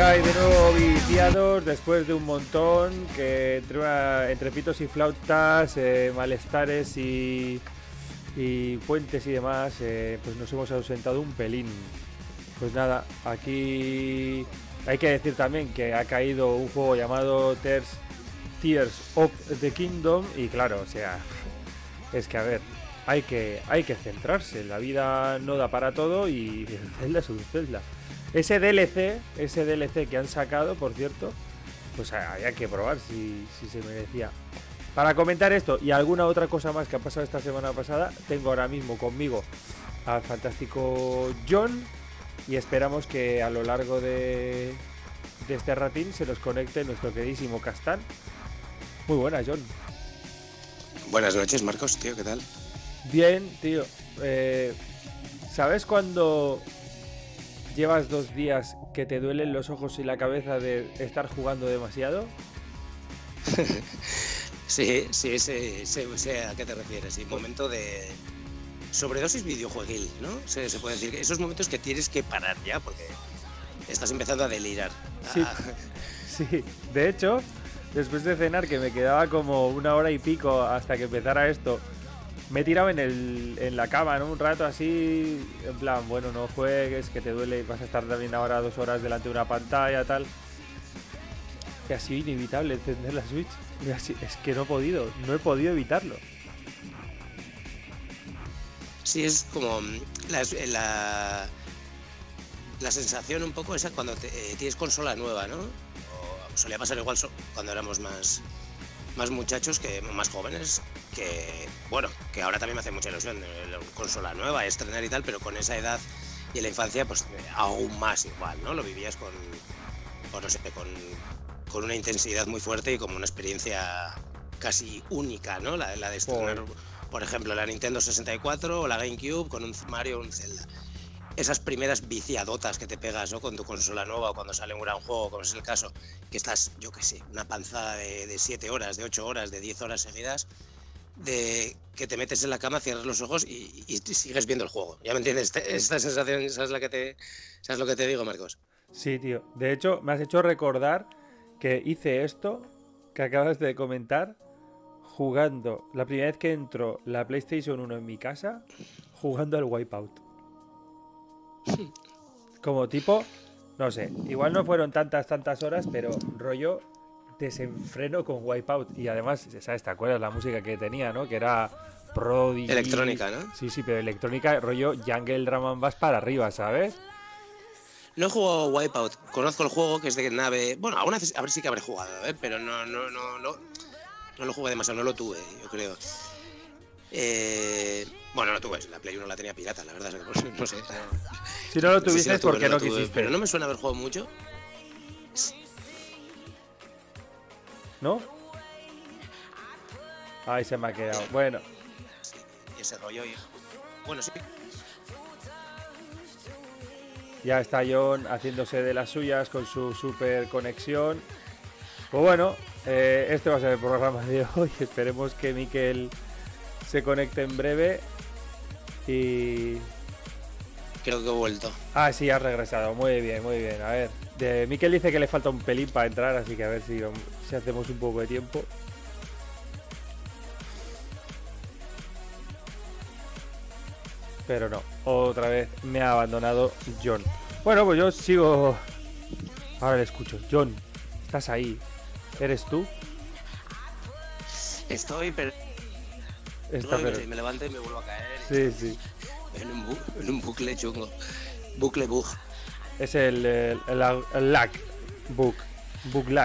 Ya hay de nuevo viciados después de un montón que entre pitos y flautas, malestares y puentes y demás, pues nos hemos ausentado un pelín. Pues nada, aquí hay que decir también que ha caído un juego llamado Tears of the Kingdom y claro, o sea, es que a ver, hay que centrarse, la vida no da para todo y el Zelda es un Zelda. Ese DLC que han sacado, por cierto, pues había que probar si se merecía. Para comentar esto y alguna otra cosa más que ha pasado esta semana pasada, tengo ahora mismo conmigo al fantástico John y esperamos que a lo largo de este ratín se nos conecte nuestro queridísimo Castán. Muy buenas, John. Buenas noches, Marcos, tío, ¿qué tal? Bien, tío. ¿Sabes cuando llevas 2 días que te duelen los ojos y la cabeza de estar jugando demasiado? Sí, sé a qué te refieres. Sí, momento de sobredosis videojueguil, ¿no? Se puede decir. Esos momentos que tienes que parar ya porque estás empezando a delirar. Sí, sí. De hecho, después de cenar, que me quedaba como 1 hora y pico hasta que empezara esto, me he tirado en la cama, ¿no? Un rato así, en plan, bueno, no juegues, que te duele y vas a estar también ahora 2 horas delante de una pantalla, tal. Que ha sido inevitable encender la Switch. Es que no he podido evitarlo. Sí, es como la sensación un poco esa cuando tienes consola nueva, ¿no? O solía pasar igual cuando éramos más muchachos, más jóvenes, que bueno, que ahora también me hace mucha ilusión la consola nueva, estrenar y tal, pero con esa edad y en la infancia, pues aún más igual, ¿no? Lo vivías con no sé, con una intensidad muy fuerte y como una experiencia casi única, ¿no? La de estrenar, por ejemplo, la Nintendo 64 o la GameCube con un Mario o un Zelda. Esas primeras viciadotas que te pegas, ¿no? Con tu consola nueva o cuando sale un gran juego, como es el caso, que estás, yo qué sé, una panzada de 7 horas, de 8 horas, de 10 horas seguidas, de que te metes en la cama, cierras los ojos y sigues viendo el juego. ¿Ya me entiendes? Esta sensación, ¿sabes lo que te digo, Marcos? Sí, tío. De hecho, me has hecho recordar que hice esto que acabas de comentar jugando, la primera vez que entró la PlayStation 1 en mi casa, jugando al Wipeout. Como tipo, no sé, igual no fueron tantas horas, pero rollo desenfreno con Wipeout. Y además, ¿sabes? ¿Te acuerdas la música que tenía, no? Que era Prodigy. Electrónica, ¿no? Sí, pero electrónica, rollo Jungle Drum and Bass para arriba, ¿sabes? No he jugado Wipeout, conozco el juego que es de nave. Bueno, a ver sí que habré jugado, pero no lo jugué demasiado, no lo tuve, yo creo. Bueno, no tuve, la Play 1 la tenía pirata, la verdad, no sé. Si no lo tuviste es porque no quisiste. Pero no me suena haber jugado mucho. ¿No? Ay, se me ha quedado. Bueno. Sí, y ese rollo. Bueno, sí. Ya está John haciéndose de las suyas con su super conexión. Pues bueno, este va a ser el programa de hoy. Esperemos que Miquel se conecte en breve. Y... creo que he vuelto. Ah, sí, has regresado. Muy bien, muy bien. A ver, Miquel dice que le falta un pelín para entrar, así que a ver si hacemos un poco de tiempo. Pero no, otra vez me ha abandonado John. Bueno, pues yo sigo. Ahora le escucho. John, ¿estás ahí? ¿Eres tú? Estoy, pero me levanto y me vuelvo a caer. Sí. En un bucle chungo. Bucle bug. Es el lag. Bug lag.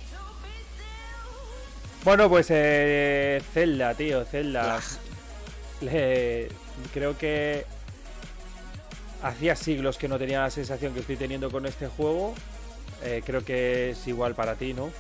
Bueno, pues Zelda, tío, Zelda. Creo que hacía siglos que no tenía la sensación que estoy teniendo con este juego. Creo que es igual para ti, ¿no?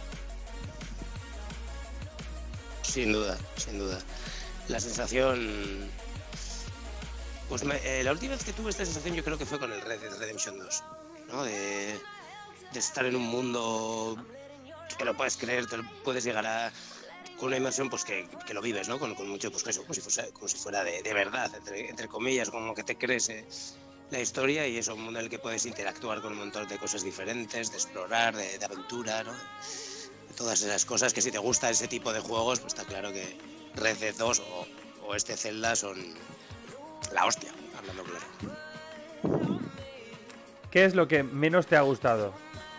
Sin duda. La sensación... Pues la última vez que tuve esta sensación yo creo que fue con el Red Dead Redemption 2, ¿no? De estar en un mundo que lo puedes creer, te lo puedes llegar con una inmersión pues que lo vives, ¿no? Con mucho, pues eso, como si fuera de verdad, entre comillas, como que te crees la historia y es un mundo en el que puedes interactuar con un montón de cosas diferentes, de explorar, de aventura, ¿no? De todas esas cosas que si te gusta ese tipo de juegos, pues está claro que Red Dead 2 o este Zelda son la hostia, hablando claro. ¿Qué es lo que menos te ha gustado?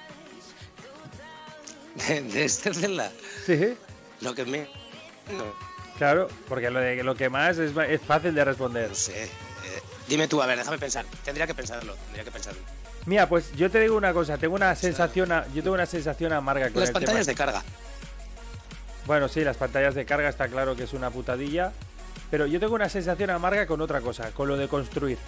De este Zelda, Sí, lo que me... No, claro, porque lo que más es fácil de responder. no sé. Dime tú, a ver, déjame pensar. Tendría que pensarlo. Mira, pues yo te digo una cosa, tengo una sensación, yo tengo una sensación amarga con Las el pantallas tema. de carga. Bueno, sí, las pantallas de carga está claro que es una putadilla, pero yo tengo una sensación amarga con otra cosa, con lo de construir.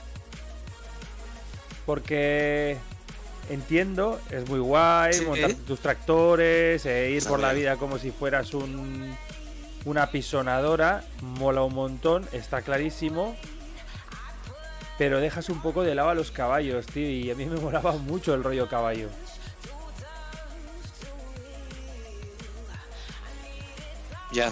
Porque entiendo, es muy guay, Sí. montar tus tractores, ir Está por la bien. vida como si fueras una pisonadora, mola un montón, está clarísimo. Pero dejas un poco de lado a los caballos, tío, y a mí me molaba mucho el rollo caballo. Ya.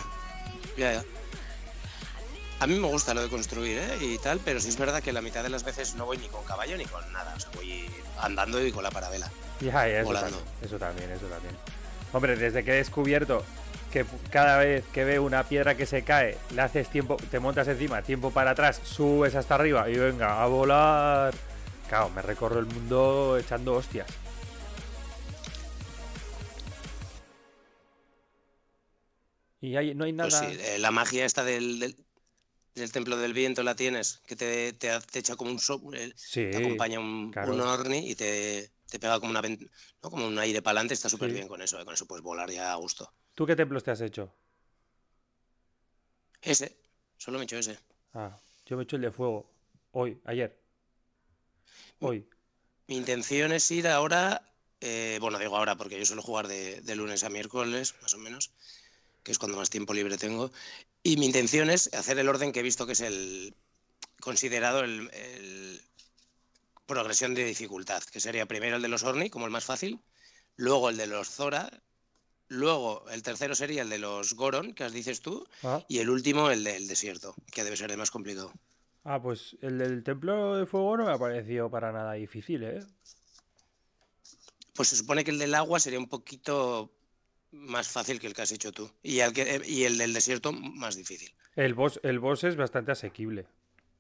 A mí me gusta lo de construir, y tal, pero sí es verdad que la mitad de las veces no voy ni con caballo ni con nada. O sea, voy andando y con la parabela. Ya, eso Volando. también, eso también, eso también. Hombre, desde que he descubierto que cada vez que veo una piedra que se cae, le haces tiempo, te montas encima, tiempo para atrás, subes hasta arriba y venga, a volar. Claro, me recorro el mundo echando hostias. Y no hay Pues nada... sí, la magia esta del Templo del Viento la tienes, que te echa como Sí, te acompaña un claro. Orni y te pega como ¿no? Como un aire para adelante, está súper Sí. bien con eso puedes volar ya a gusto. ¿Tú qué templos te has hecho? Ese, solo me he hecho ese. Ah, yo me he hecho el de fuego. Hoy, ayer. Hoy. Mi intención es ir ahora, bueno, digo ahora porque yo suelo jugar de lunes a miércoles, más o menos, que es cuando más tiempo libre tengo, y mi intención es hacer el orden que he visto que es el considerado el progresión de dificultad, que sería primero el de los Orni, como el más fácil, luego el de los Zora, luego el tercero sería el de los Goron, que dices tú, Ah. y el último el del desierto, que debe ser el más complicado. Ah, pues el del templo de fuego no me ha parecido para nada difícil, ¿eh? Pues se supone que el del agua sería un poquito más fácil que el que has hecho tú. Y el del desierto más difícil. El boss es bastante asequible.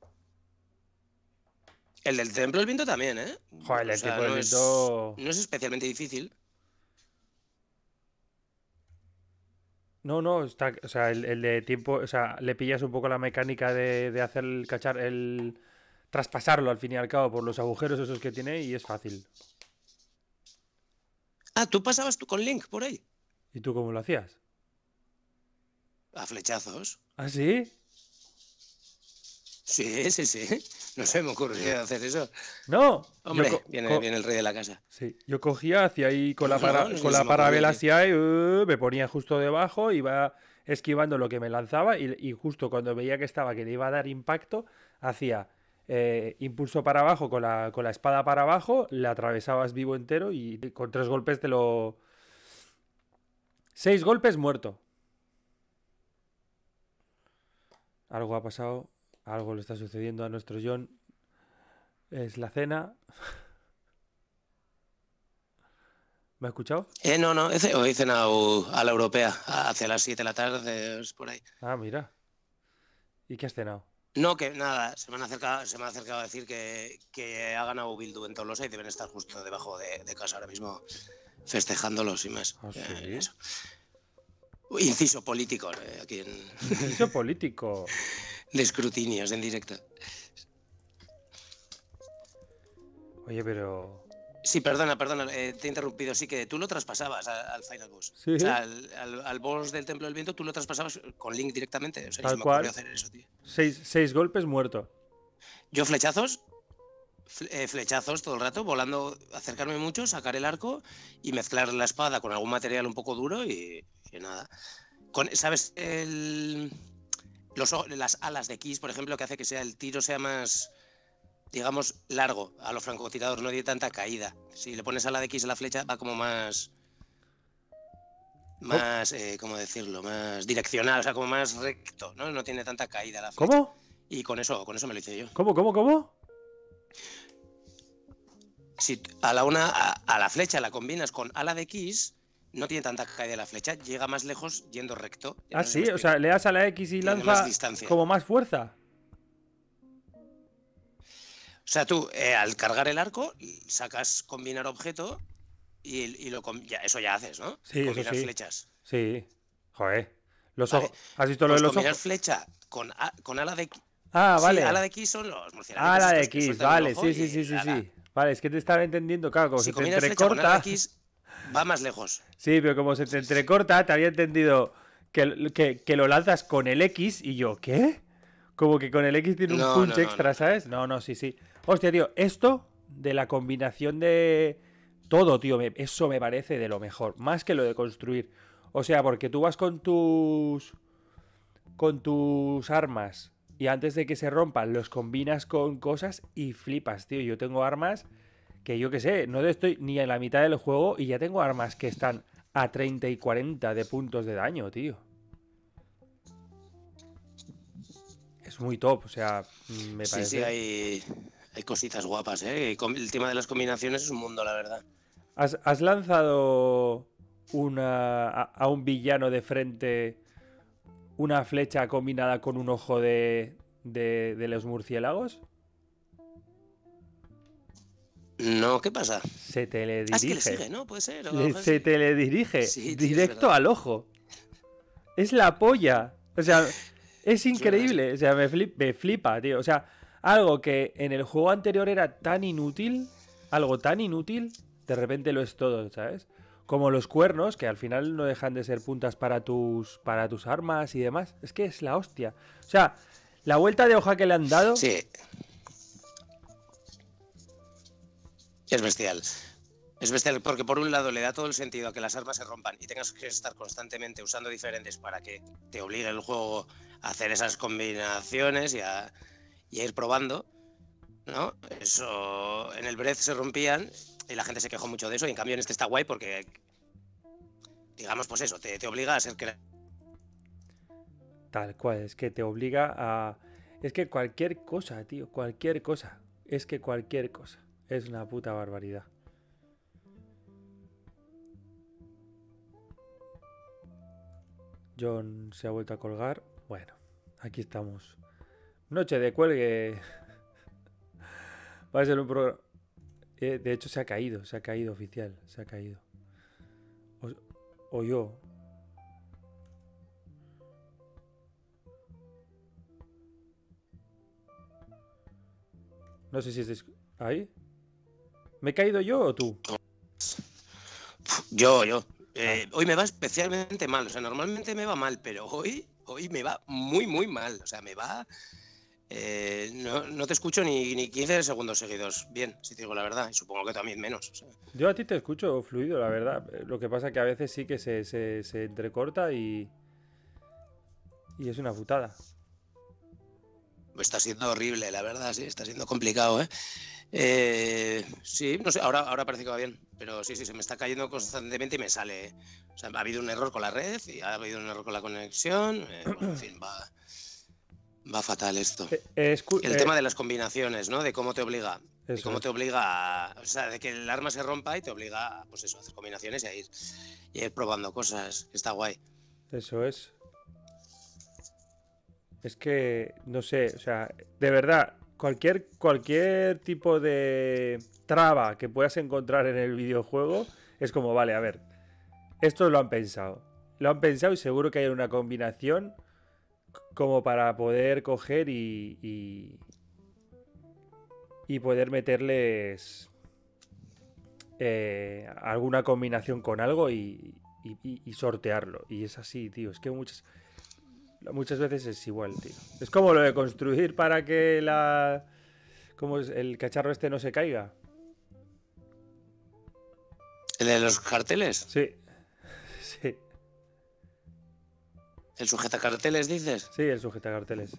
El del Templo del Viento también, ¿eh? Joder, el tipo del viento... No es especialmente difícil. No, está, o sea, el de tiempo, o sea, le pillas un poco la mecánica de hacer el traspasarlo al fin y al cabo por los agujeros esos que tiene y es fácil. Ah, ¿tú pasabas tú con Link por ahí? ¿Y tú cómo lo hacías? A flechazos. ¿Ah, sí? Sí. No se me ocurrió hacer eso. No. Hombre, viene el rey de la casa. Sí, yo cogía hacia ahí con la No, parabela hacia ahí, me ponía justo debajo, iba esquivando lo que me lanzaba y justo cuando veía que le iba a dar impacto, hacía impulso para abajo con la espada para abajo, le atravesabas vivo entero y con 3 golpes te lo... 6 golpes muerto. Algo ha pasado, algo le está sucediendo a nuestro John. Es la cena. ¿Me ha escuchado? No, he cenado a la europea, hacia las 7 de la tarde, por ahí. Ah, mira. ¿Y qué has cenado? No, que nada, se me han acercado a decir que ha ganado Bildu en Tolosa y deben estar justo debajo de casa ahora mismo festejándolos y más. ¿Ah, sí? Eso. Inciso político, aquí en... Inciso político. De escrutinios en directo. Oye, pero... Sí, perdona, te he interrumpido. Sí, que tú lo traspasabas al Final Boss. ¿Sí? O sea, al boss del Templo del Viento tú lo traspasabas con Link directamente. O sea, Tal se me cual. ocurrió hacer eso, tío. 6 golpes muerto. Yo flechazos todo el rato, volando, acercarme mucho, sacar el arco y mezclar la espada con algún material un poco duro y nada. ¿Sabes? Las alas de Kiss, por ejemplo, que hace que el tiro sea más, digamos, largo a los francotiradores, no tiene tanta caída. Si le pones ala de Kiss a la flecha, va como más, ¿cómo decirlo? Más direccional, o sea, como más recto, ¿no? No tiene tanta caída la flecha. ¿Cómo? Y con eso me lo hice yo. ¿Cómo? Si a la flecha la combinas con ala de X, no tiene tanta caída la flecha, llega más lejos yendo recto. Ah, sí, o sea, le das a la X y tiene más lanza distancia. como más fuerza. O sea, tú al cargar el arco sacas combinar objeto y eso ya haces, ¿no? Sí, combinar eso sí. flechas. Sí. Joder. Los Vale. ojos. ¿Has visto lo Pues de los combinar ojos? flecha con ala de X. Ah, vale. Sí, ala de X son los murciélagos. Ala de estos que X, sueltan un vale. ojo Sí, y sí, sí, sí, ala. sí. Vale, es que te estaba entendiendo, claro, como Si se te combinas flecha con ala de entrecorta. X, va más lejos. Sí, pero como se te entrecorta, te había entendido que lo lanzas con el X y yo, ¿qué? Como que con el X tiene un punch extra, ¿sabes? No, sí, sí. Hostia, tío, esto de la combinación de todo, tío, eso me parece de lo mejor. Más que lo de construir. O sea, porque tú vas con tus armas y antes de que se rompan los combinas con cosas y flipas, tío. Yo tengo armas que yo qué sé, no estoy ni en la mitad del juego y ya tengo armas que están a 30 y 40 de puntos de daño, tío. Es muy top, o sea, me parece... Sí, hay cositas guapas, ¿eh? El tema de las combinaciones es un mundo, la verdad. ¿Has lanzado a un villano de frente una flecha combinada con un ojo de los murciélagos? No, ¿qué pasa? Se te le dirige. Es que le sigue, ¿no? Puede ser. Se te le dirige sí, tío, directo al ojo. Es la polla. O sea, es increíble. O sea, me flipa, tío. O sea, algo que en el juego anterior era tan inútil, algo tan inútil, de repente lo es todo, ¿sabes? Como los cuernos, que al final no dejan de ser puntas para tus armas y demás. Es que es la hostia. O sea, la vuelta de hoja que le han dado... Sí. Es bestial. Es bestial porque por un lado le da todo el sentido a que las armas se rompan y tengas que estar constantemente usando diferentes para que te obligue el juego a hacer esas combinaciones y a ir probando, ¿no? Eso en el Breath se rompían y la gente se quejó mucho de eso y en cambio en este está guay porque, digamos, pues eso, te obliga a ser creativo. Tal cual, es que te obliga a... Es que cualquier cosa, tío, cualquier cosa. Es que cualquier cosa. Es una puta barbaridad. John se ha vuelto a colgar. Bueno, aquí estamos. Noche de cuelgue. Va a ser un programa... de hecho se ha caído oficial. Se ha caído. O yo. No sé si es... ¿Ahí? ¿Me he caído yo o tú? Yo. Hoy me va especialmente mal. O sea, normalmente me va mal, pero hoy me va muy, muy mal. O sea, me va... no te escucho ni 15 segundos seguidos. Bien, si te digo la verdad. Y supongo que también menos. O sea. Yo a ti te escucho fluido, la verdad. Lo que pasa que a veces sí que se entrecorta y es una putada. Está siendo horrible, la verdad, sí. Está siendo complicado, ¿eh? Sí, no sé, ahora parece que va bien, pero sí, se me está cayendo constantemente y me sale. O sea, ha habido un error con la red y ha habido un error con la conexión. Bueno, en fin, va fatal esto. El tema de las combinaciones, ¿no? De cómo te obliga. De cómo te obliga o sea, de que el arma se rompa y te obliga, pues eso, a hacer combinaciones y a ir probando cosas. Está guay. Eso es. Es que, no sé, o sea, de verdad, cualquier tipo de traba que puedas encontrar en el videojuego es como, vale, a ver, esto lo han pensado. Lo han pensado y seguro que hay una combinación como para poder coger y poder meterles alguna combinación con algo y sortearlo. Y es así, tío, es que muchas veces es igual, tío. Es como lo de construir para que como el cacharro este no se caiga. ¿El de los carteles? Sí. Sí. ¿El sujetacarteles dices? Sí, el sujetacarteles.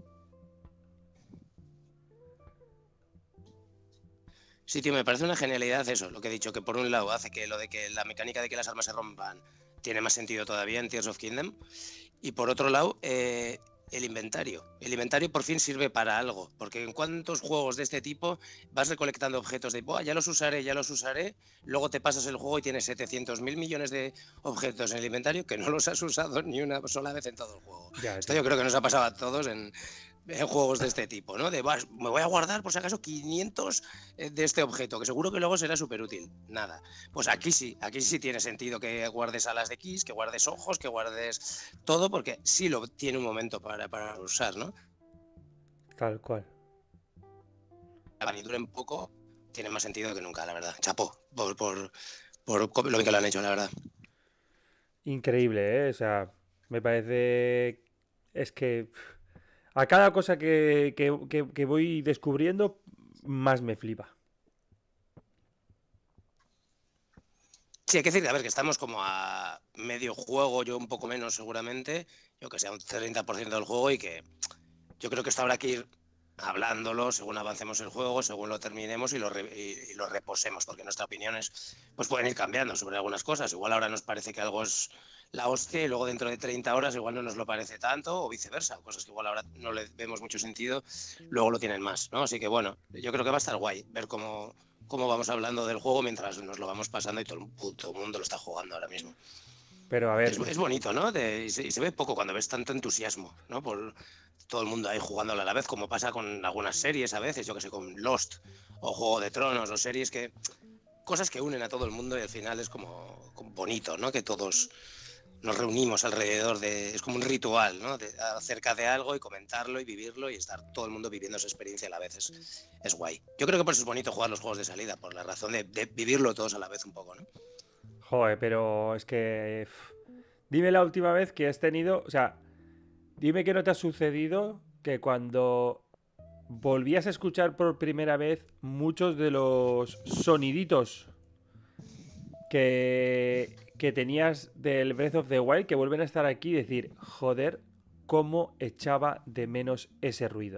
Sí, tío, me parece una genialidad eso, lo que he dicho, que por un lado hace que lo de que la mecánica de que las armas se rompan tiene más sentido todavía en Tears of Kingdom. Y por otro lado, el inventario. El inventario por fin sirve para algo, porque en cuántos juegos de este tipo vas recolectando objetos de, ya los usaré, luego te pasas el juego y tienes 700.000 millones de objetos en el inventario que no los has usado ni una sola vez en todo el juego. Ya, Esto tío. yo creo que nos ha pasado a todos en juegos de este tipo, ¿no? Me voy a guardar por si acaso 500 de este objeto, que seguro que luego será súper útil. Nada. Pues aquí sí tiene sentido que guardes alas de Kiss, que guardes ojos, que guardes todo, porque sí lo tiene un momento para usar, ¿no? Tal cual. Para que duren poco, tiene más sentido que nunca, la verdad. Chapo, por lo bien que lo han hecho, la verdad. Increíble, ¿eh? O sea, me parece... Es que a cada cosa que voy descubriendo, más me flipa. Sí, hay que decir, a ver, que estamos como a medio juego, yo un poco menos seguramente, yo que sea un 30% del juego y que yo creo que esto habrá que ir hablándolo según avancemos el juego, según lo terminemos y lo reposemos, porque nuestras opiniones pues pueden ir cambiando sobre algunas cosas. Igual ahora nos parece que algo es la hostia y luego dentro de 30 horas igual no nos lo parece tanto o viceversa, cosas que igual ahora no le vemos mucho sentido, luego lo tienen más, ¿no? Así que bueno, yo creo que va a estar guay ver cómo vamos hablando del juego mientras nos lo vamos pasando y todo el mundo lo está jugando ahora mismo. Pero a ver, Es bonito, ¿no? Y se ve poco cuando ves tanto entusiasmo, ¿no? Por todo el mundo ahí jugándolo a la vez, como pasa con algunas series a veces, yo que sé, con Lost o Juego de Tronos o series que... Cosas que unen a todo el mundo y al final es como bonito, ¿no? Que todos nos reunimos alrededor de... Es como un ritual, ¿no? Acerca de algo y comentarlo y vivirlo y estar todo el mundo viviendo esa experiencia a la vez. Es guay. Yo creo que por eso es bonito jugar los juegos de salida, por la razón de vivirlo todos a la vez un poco, ¿no? joder, pero es que... Dime la última vez que has tenido... O sea, dime que no te ha sucedido que cuando volvías a escuchar por primera vez muchos de los soniditos que tenías del Breath of the Wild, que vuelven a estar aquí y decir, joder, cómo echaba de menos ese ruido.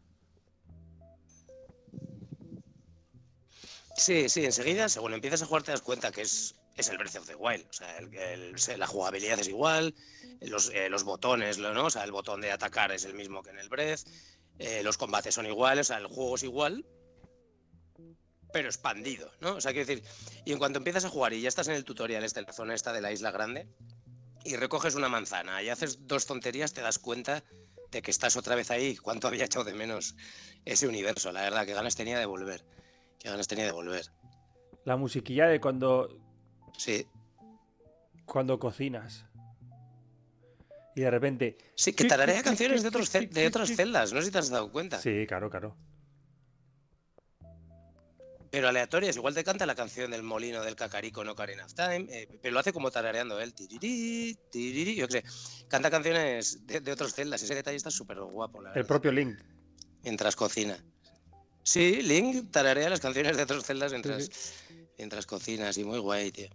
Sí, sí, enseguida, según empiezas a jugar, te das cuenta que es el Breath of the Wild. O sea, la jugabilidad es igual, los botones, ¿no? O sea, el botón de atacar es el mismo que en el Breath, los combates son iguales, o sea, el juego es igual, pero expandido, ¿no? O sea, quiero decir, y en cuanto empiezas a jugar y ya estás en el tutorial, en la zona esta de la isla grande, y recoges una manzana y haces dos tonterías, te das cuenta de que estás otra vez ahí. Cuánto había echado de menos ese universo, la verdad, qué ganas tenía de volver. Qué ganas tenía de volver. La musiquilla de Sí. Cuando cocinas. Y de repente... Sí, que tararea canciones de otras celdas, no sé si te has dado cuenta. Sí, claro, claro. Pero aleatorias, igual te canta la canción del molino del Cacarico, no Ocarina of Time, pero lo hace como tarareando él. Tiriri, tiriri, yo qué sé. Canta canciones de otras celdas, ese detalle está súper guapo, la verdad. El propio Link. Mientras cocina. Sí, Link tararea las canciones de otras celdas mientras cocinas y muy guay, tío.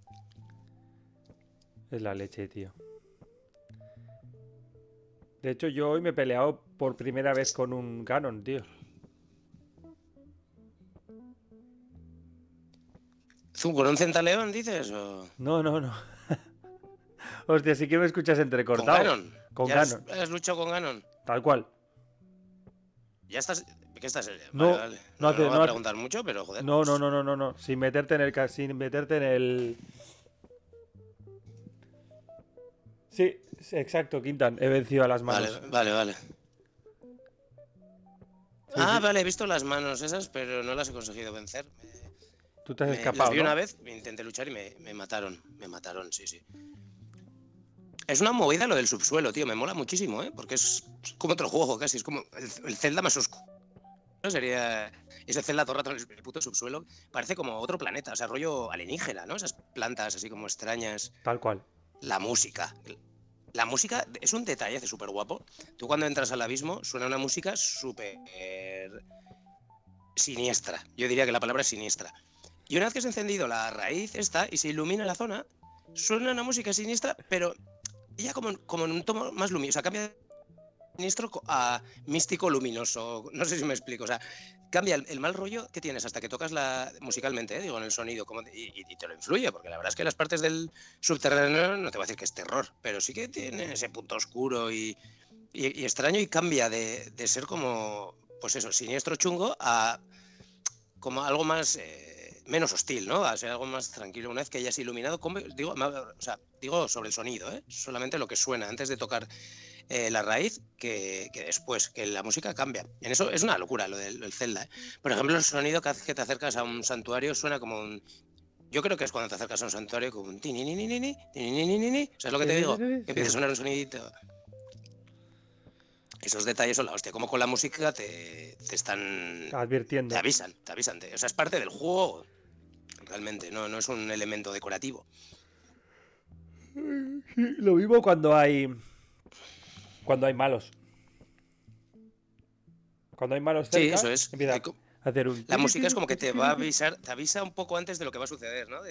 Es la leche, tío. De hecho, yo hoy me he peleado por primera vez con un Ganon, tío. ¿Con un centaleón, dices? ¿O? No, no, no. Hostia, sí que me escuchas entrecortado. ¿Con Ganon? Con ¿Ya Ganon. has luchado con Ganon? Tal cual. ¿Ya estás? ¿Qué estás? No, vale. no voy a preguntar mucho, pero joder. No, no, no, no, no, no. Sin meterte en el... Sí, exacto, Quintan. He vencido a las manos. Vale. Sí, sí. Sí. Vale, he visto las manos esas, pero no las he conseguido vencer. Tú te has escapado, las vi ¿no? una vez, intenté luchar y me mataron. Me mataron, sí. Es una movida lo del subsuelo, tío. Me mola muchísimo, ¿eh? Porque es como otro juego casi. Es como el Zelda más oscuro. Sería ese Zelda todo el rato en el puto subsuelo. Parece como otro planeta, o sea, rollo alienígena, ¿no? Esas plantas así como extrañas. Tal cual. La música. La música es un detalle súper guapo. Tú cuando entras al abismo suena una música súper siniestra. Yo diría que la palabra es siniestra. Y una vez que has encendido la raíz esta y se ilumina la zona, suena una música siniestra, pero ya como en un tono más luminoso. O sea, cambia de siniestro a místico luminoso. No sé si me explico. O sea, cambia el mal rollo que tienes hasta que tocas musicalmente, digo, en el sonido. Y te lo influye, porque la verdad es que las partes del subterráneo, no te voy a decir que es terror, pero sí que tiene ese punto oscuro y y extraño, y cambia de ser como, pues eso, siniestro chungo a como algo más, menos hostil, ¿no? A ser algo más tranquilo. Una vez que hayas iluminado, digo, o sea, digo sobre el sonido, solamente lo que suena antes de tocar la raíz, que después, que la música cambia. En eso es una locura lo del Zelda. Por ejemplo, el sonido cada vez que te acercas a un santuario suena como un... Yo creo que es cuando te acercas a un santuario como un tinininini, tinininini. ¿Sabes lo que te digo? Que empieza a sonar un sonidito. Esos detalles son la hostia. Como con la música te están... Advirtiendo. Te avisan. O sea, es parte del juego. Realmente, no es un elemento decorativo. Lo mismo cuando hay malos. Cuando hay malos cerca, sí, eso es. empieza a hacer un... La música es como que te va a avisar, te avisa un poco antes de lo que va a suceder, ¿no?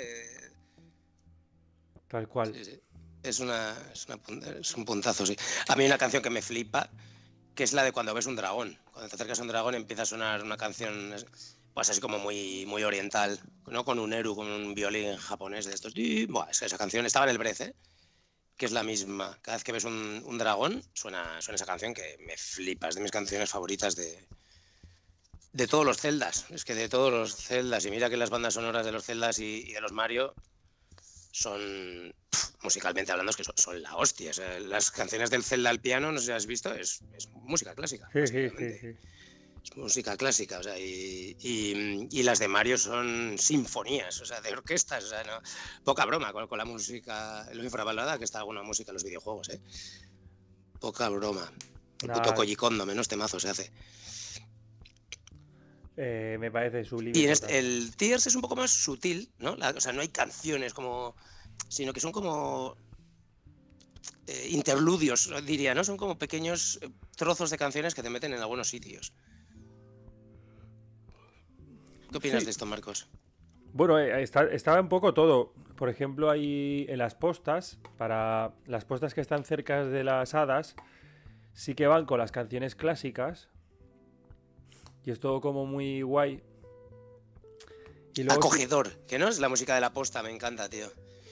Tal cual. Sí. Es un puntazo, sí. A mí hay una canción que me flipa, que es la de cuando ves un dragón. Cuando te acercas a un dragón empieza a sonar una canción, pues así como muy, muy oriental, ¿no? Con un eru, con un violín japonés de estos. Buah, esa canción estaba en el Breath, que es la misma. Cada vez que ves un dragón suena esa canción, que me flipa. Es de mis canciones favoritas de todos los Zeldas. Es que de todos los Zeldas, y mira que las bandas sonoras de los Zeldas y de los Mario son, musicalmente hablando, es que son la hostia. O sea, las canciones del Zelda al piano, no sé si has visto, es música clásica. Sí. Es música clásica, o sea, y las de Mario son sinfonías, o sea, de orquestas, o sea, no, poca broma con la música, lo infravalorada que está alguna música en los videojuegos, poca broma. El puto Koji Kondo, menos temazo se hace. Me parece sublime. Y el Tears es un poco más sutil, ¿no? O sea, no hay canciones como, sino que son como interludios, diría, ¿no? Son como pequeños trozos de canciones que te meten en algunos sitios. ¿Qué opinas de esto, Marcos? Bueno, estaba un poco todo. Por ejemplo, ahí en las postas, para las postas que están cerca de las hadas, sí que van con las canciones clásicas. Y es todo como muy guay. Y luego acogedor, que no es la música de la posta, me encanta, tío.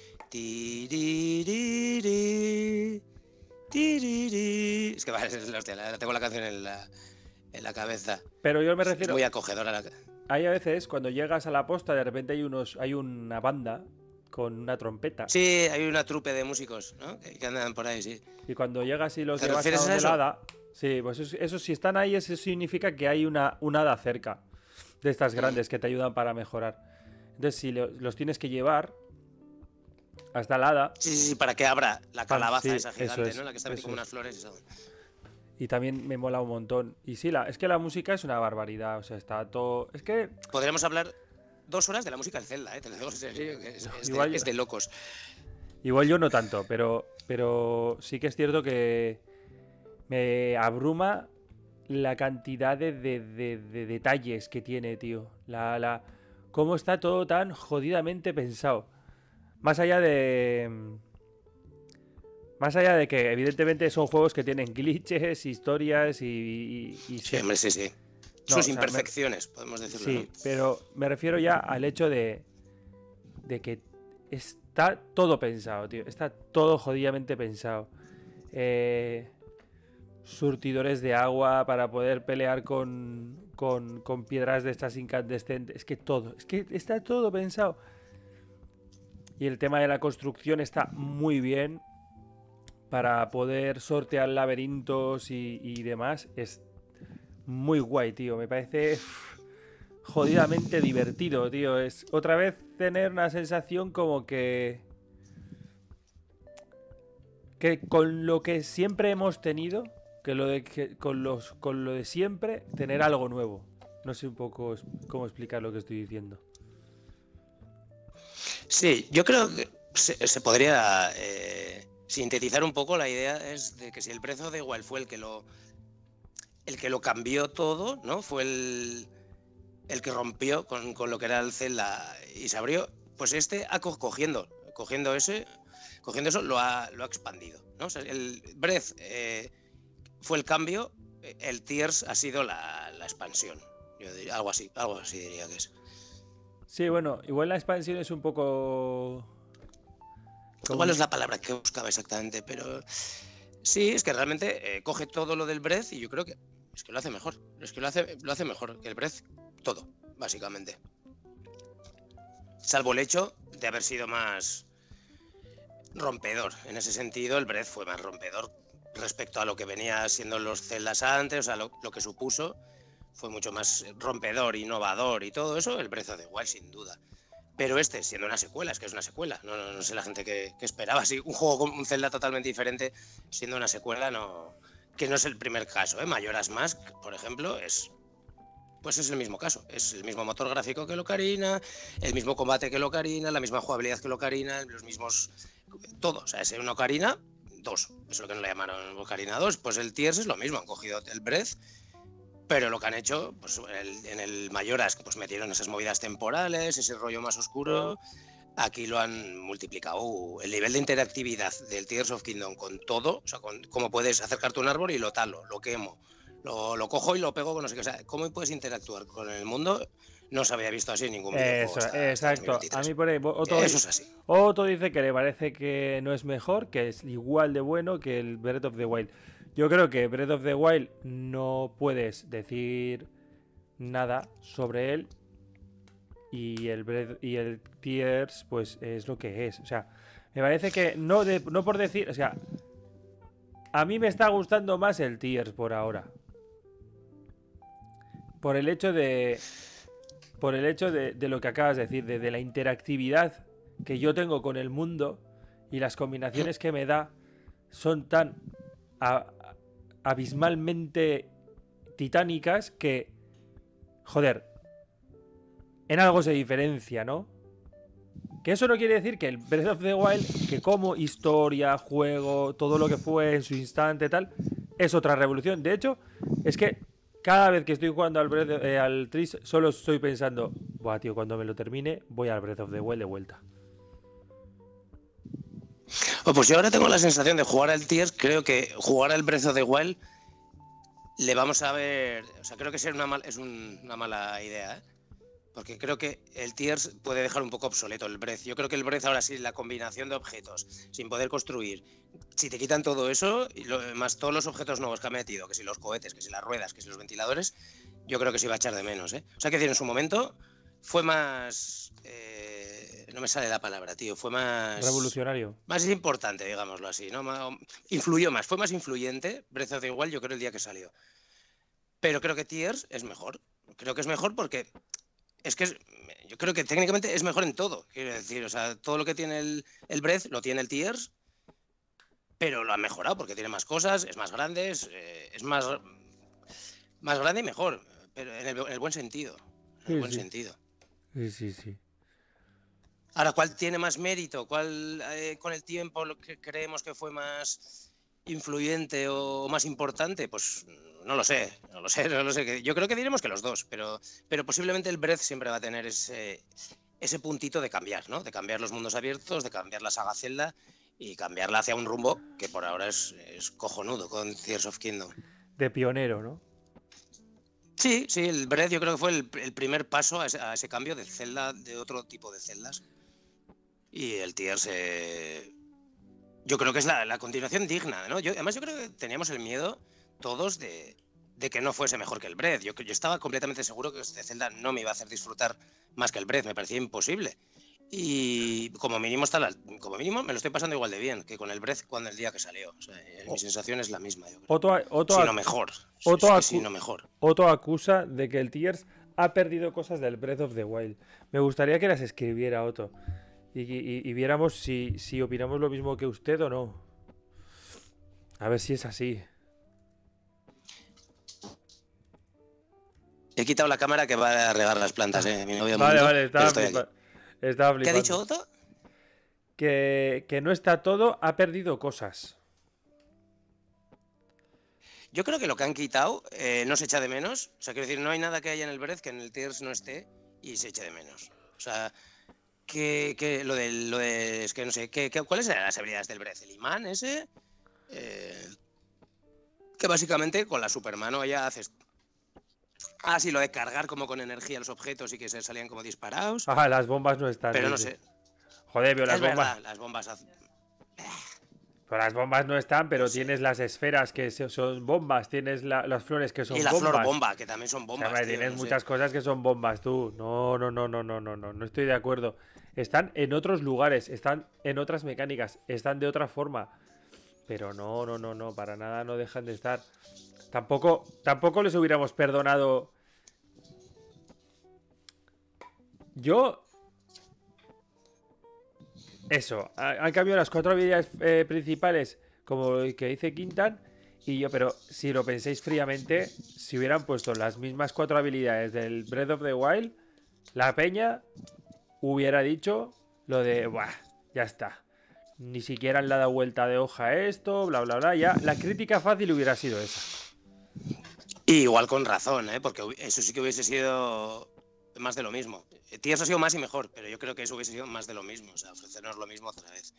Es que vale, hostia, tengo la canción en la cabeza. Pero yo me refiero... Es muy acogedora. Hay a veces, cuando llegas a la posta, de repente hay una banda con una trompeta. Sí, hay una trupe de músicos, ¿no? Que andan por ahí, sí. Y cuando llegas y los llevas a donde el hada... Sí, pues eso, si están ahí, eso significa que hay una hada cerca de estas grandes que te ayudan para mejorar. Entonces, si los tienes que llevar hasta el hada... Sí, para que abra la calabaza esa gigante, es, ¿no? La que está como unas flores y eso. Y también me mola un montón. Y sí, es que la música es una barbaridad. O sea, está todo... Es que... Podríamos hablar 2 horas de la música del Zelda, te lo digo en serio, que es de locos. Igual yo no tanto, pero sí que es cierto que me abruma la cantidad de detalles que tiene, tío. Cómo está todo tan jodidamente pensado. Más allá de que evidentemente son juegos que tienen glitches, historias y sí, hombre, sí. No, sus imperfecciones, podemos decirlo. Sí, ¿no? Pero me refiero ya al hecho de que está todo pensado, tío. Está todo jodidamente pensado. Surtidores de agua para poder pelear con piedras de estas incandescentes. Es que está todo pensado. Y el tema de la construcción está muy bien. Para poder sortear laberintos y demás. Es muy guay, tío. Me parece jodidamente divertido, tío. Es otra vez tener una sensación como que con lo que siempre hemos tenido, con lo de siempre, tener algo nuevo. No sé un poco cómo explicar lo que estoy diciendo. Sí, yo creo que se podría sintetizar un poco. La idea es de que si el Breath of the Wild fue el que lo cambió todo, ¿no? Fue el que rompió con lo que era el Zelda y se abrió, pues cogiendo eso lo ha expandido, ¿no? O sea, el Breath fue el cambio, el Tears ha sido la expansión. Yo diría, algo así diría que es. Sí, bueno, igual la expansión es un poco... ¿Cuál es la palabra que buscaba exactamente? Pero Sí, es que realmente coge todo lo del Breath y yo creo que es que lo hace mejor. Es que lo hace mejor que el Breath, todo, básicamente. Salvo el hecho de haber sido más rompedor. En ese sentido, el Breath fue más rompedor respecto a lo que venía siendo los Zeldas antes, o sea, lo que supuso fue mucho más rompedor, innovador y todo eso, el Breath of the Wild, sin duda. Pero este, siendo una secuela, es que es una secuela. No sé la gente que esperaba. Sí, un juego con un Zelda totalmente diferente, siendo una secuela, no, que no es el primer caso. Majora's Mask, por ejemplo, pues es el mismo caso. Es el mismo motor gráfico que el Ocarina, el mismo combate que el Ocarina, la misma jugabilidad que el Ocarina, los mismos... Todo. O sea, es un Ocarina 2. Eso es lo que no le llamaron Ocarina 2. Pues el Tears es lo mismo. Han cogido el Breath, pero lo que han hecho, pues en el Majora's, pues metieron esas movidas temporales, ese rollo más oscuro. Aquí lo han multiplicado. El nivel de interactividad del Tears of Kingdom con todo, o sea, con cómo puedes acercarte a un árbol y lo talo, lo quemo, lo cojo y lo pego con no sé qué. O sea, cómo puedes interactuar con el mundo, no se había visto así en ningún videojuego Eso, hasta exacto. 2023. A mí por ahí, Eso es así. Otto dice que le parece que no es mejor, que es igual de bueno que el Breath of the Wild. Yo creo que Breath of the Wild no puedes decir nada sobre él y el Tears pues es lo que es. O sea, me parece que no por decir, o sea, a mí me está gustando más el Tears por ahora. Por el hecho de lo que acabas de decir, de la interactividad que yo tengo con el mundo y las combinaciones que me da son tan abismalmente titánicas que, joder, en algo se diferencia, ¿no? Que eso no quiere decir que el Breath of the Wild, que como historia, juego, todo lo que fue en su instante, tal, es otra revolución. De hecho, es que cada vez que estoy jugando al Tris, solo estoy pensando, buah, tío, cuando me lo termine, voy al Breath of the Wild de vuelta. Pues yo ahora tengo la sensación de jugar al Tears, creo que jugar al Breath of the Wild le vamos a ver, o sea, creo que es una mala idea, ¿eh? Porque creo que el Tears puede dejar un poco obsoleto el Breath. Yo creo que el Breath ahora sí, la combinación de objetos, sin poder construir, si te quitan todo eso, y más todos los objetos nuevos que ha metido, que si los cohetes, que si las ruedas, que si los ventiladores, yo creo que se iba a echar de menos, ¿eh? O sea, que decir, en su momento fue más... no me sale la palabra, tío. Fue más... Revolucionario. Más importante, digámoslo así, ¿no? Influyó más, fue más influyente Breath of the Wild, yo creo, el día que salió. Pero creo que Tears es mejor. Creo que es mejor porque... yo creo que técnicamente es mejor en todo. Quiero decir, o sea, todo lo que tiene el Breath lo tiene el Tears, pero lo han mejorado porque tiene más cosas, es más grande, es más grande y mejor, pero en el buen sentido. En el buen sentido. Sí. Ahora, ¿cuál tiene más mérito? ¿Cuál con el tiempo lo que creemos que fue más influyente o más importante? Pues no lo sé. Yo creo que diremos que los dos, pero posiblemente el Breath siempre va a tener ese puntito de cambiar, ¿no? De cambiar los mundos abiertos, de cambiar la saga Zelda y cambiarla hacia un rumbo que por ahora es cojonudo con Tears of Kingdom. De pionero, ¿no? Sí, el Breath yo creo que fue el primer paso a ese cambio de Zelda, de otro tipo de Zeldas. Y el Tears, yo creo que es la continuación digna, ¿no? Además, yo creo que teníamos el miedo todos de que no fuese mejor que el Breath. Yo estaba completamente seguro que este Zelda no me iba a hacer disfrutar más que el Breath, me parecía imposible. Y como mínimo me lo estoy pasando igual de bien que con el Breath cuando el día que salió. O sea, mi sensación es la misma, yo creo. Si no mejor. Otto acusa de que el Tears ha perdido cosas del Breath of the Wild. Me gustaría que las escribiera Otto. Y viéramos si opinamos lo mismo que usted o no. A ver si es así. He quitado la cámara que va a regar las plantas, Mi novia vale, estaba flipando. ¿Qué ha dicho Otto? Que no está todo, ha perdido cosas. Yo creo que lo que han quitado no se echa de menos. O sea, quiero decir, no hay nada que haya en el Breath que en el Tears no esté y se eche de menos. O sea, que lo de es que no sé, ¿cuáles eran las habilidades del Breath? ¿El imán ese? Que básicamente con la supermano ya haces... Ah, sí, lo de cargar como con energía los objetos y que se salían como disparados. Las bombas no están. Pero no sé. Joder, veo las bombas. Verdad, las bombas... Pues las bombas no están, pero tienes las esferas que son bombas, tienes las flores que son Y la bombas. flor bomba, que también son O bombas. sea, Tío, tienes no muchas sé. cosas que son bombas, tú. No estoy de acuerdo. Están en otros lugares, están en otras mecánicas, están de otra forma. Pero no, para nada no dejan de estar. Tampoco les hubiéramos perdonado. Yo. Eso, han cambiado las 4 habilidades principales, como que dice Quintan. Y yo, pero si lo pensáis fríamente, si hubieran puesto las mismas 4 habilidades del Breath of the Wild, la peña hubiera dicho lo de, buah, ya está. Ni siquiera le ha dado vuelta de hoja a esto, bla, bla, bla. Ya, la crítica fácil hubiera sido esa. Y igual con razón, ¿eh? Porque eso sí que hubiese sido más de lo mismo. Tears ha sido más y mejor, pero yo creo que eso hubiese sido más de lo mismo. O sea, ofrecernos lo mismo otra vez.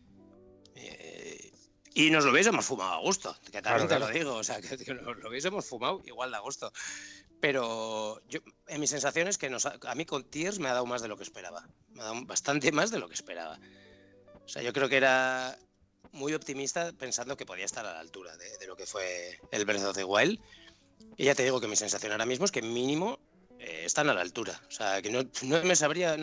Y nos lo hubiésemos fumado a gusto, que también Claro. te lo digo. O sea, que nos lo hubiésemos fumado igual de a gusto. Pero yo, en mis sensaciones, que a mí con Tears me ha dado más de lo que esperaba. Me ha dado bastante más de lo que esperaba. O sea, yo creo que era muy optimista pensando que podía estar a la altura de lo que fue el Breath of the Wild. Y ya te digo que mi sensación ahora mismo es que mínimo están a la altura. O sea, que no me sabría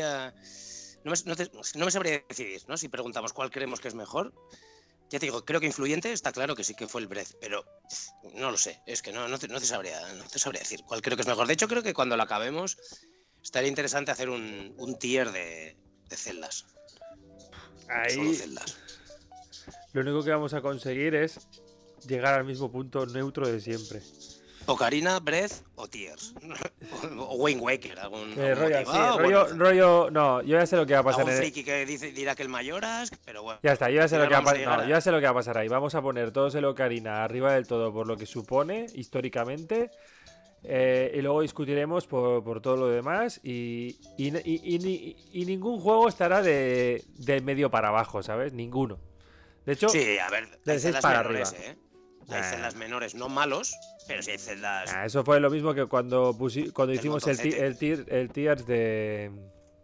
decidir, ¿no? Si preguntamos cuál creemos que es mejor. Ya te digo, creo que influyente está claro que sí que fue el Breath, pero no lo sé. Es que no te sabría decir cuál creo que es mejor. De hecho, creo que cuando lo acabemos estaría interesante hacer un tier de celdas. Solo Ahí celdas. lo único que vamos a conseguir es llegar al mismo punto neutro de siempre. Ocarina, Breath o Tears. O Wind Waker, algún Rollo así, motivado, rollo. No, yo ya sé lo que va a pasar. algún friki que dirá que el Mayoras, pero bueno. Ya está, yo ya sé lo que va a pasar. Vamos a No, yo ya sé lo que va a pasar ahí. Vamos a poner todos el Ocarina arriba del todo por lo que supone históricamente. Y luego discutiremos por todo lo demás. Y ningún juego estará de medio para abajo, ¿sabes? Ninguno. De hecho, Sí, a ver, del hay 6 celdas para menores, arriba. Hay celdas menores, no malos, pero sí hay celdas. Eso fue lo mismo que cuando hicimos montoncete. el tiers de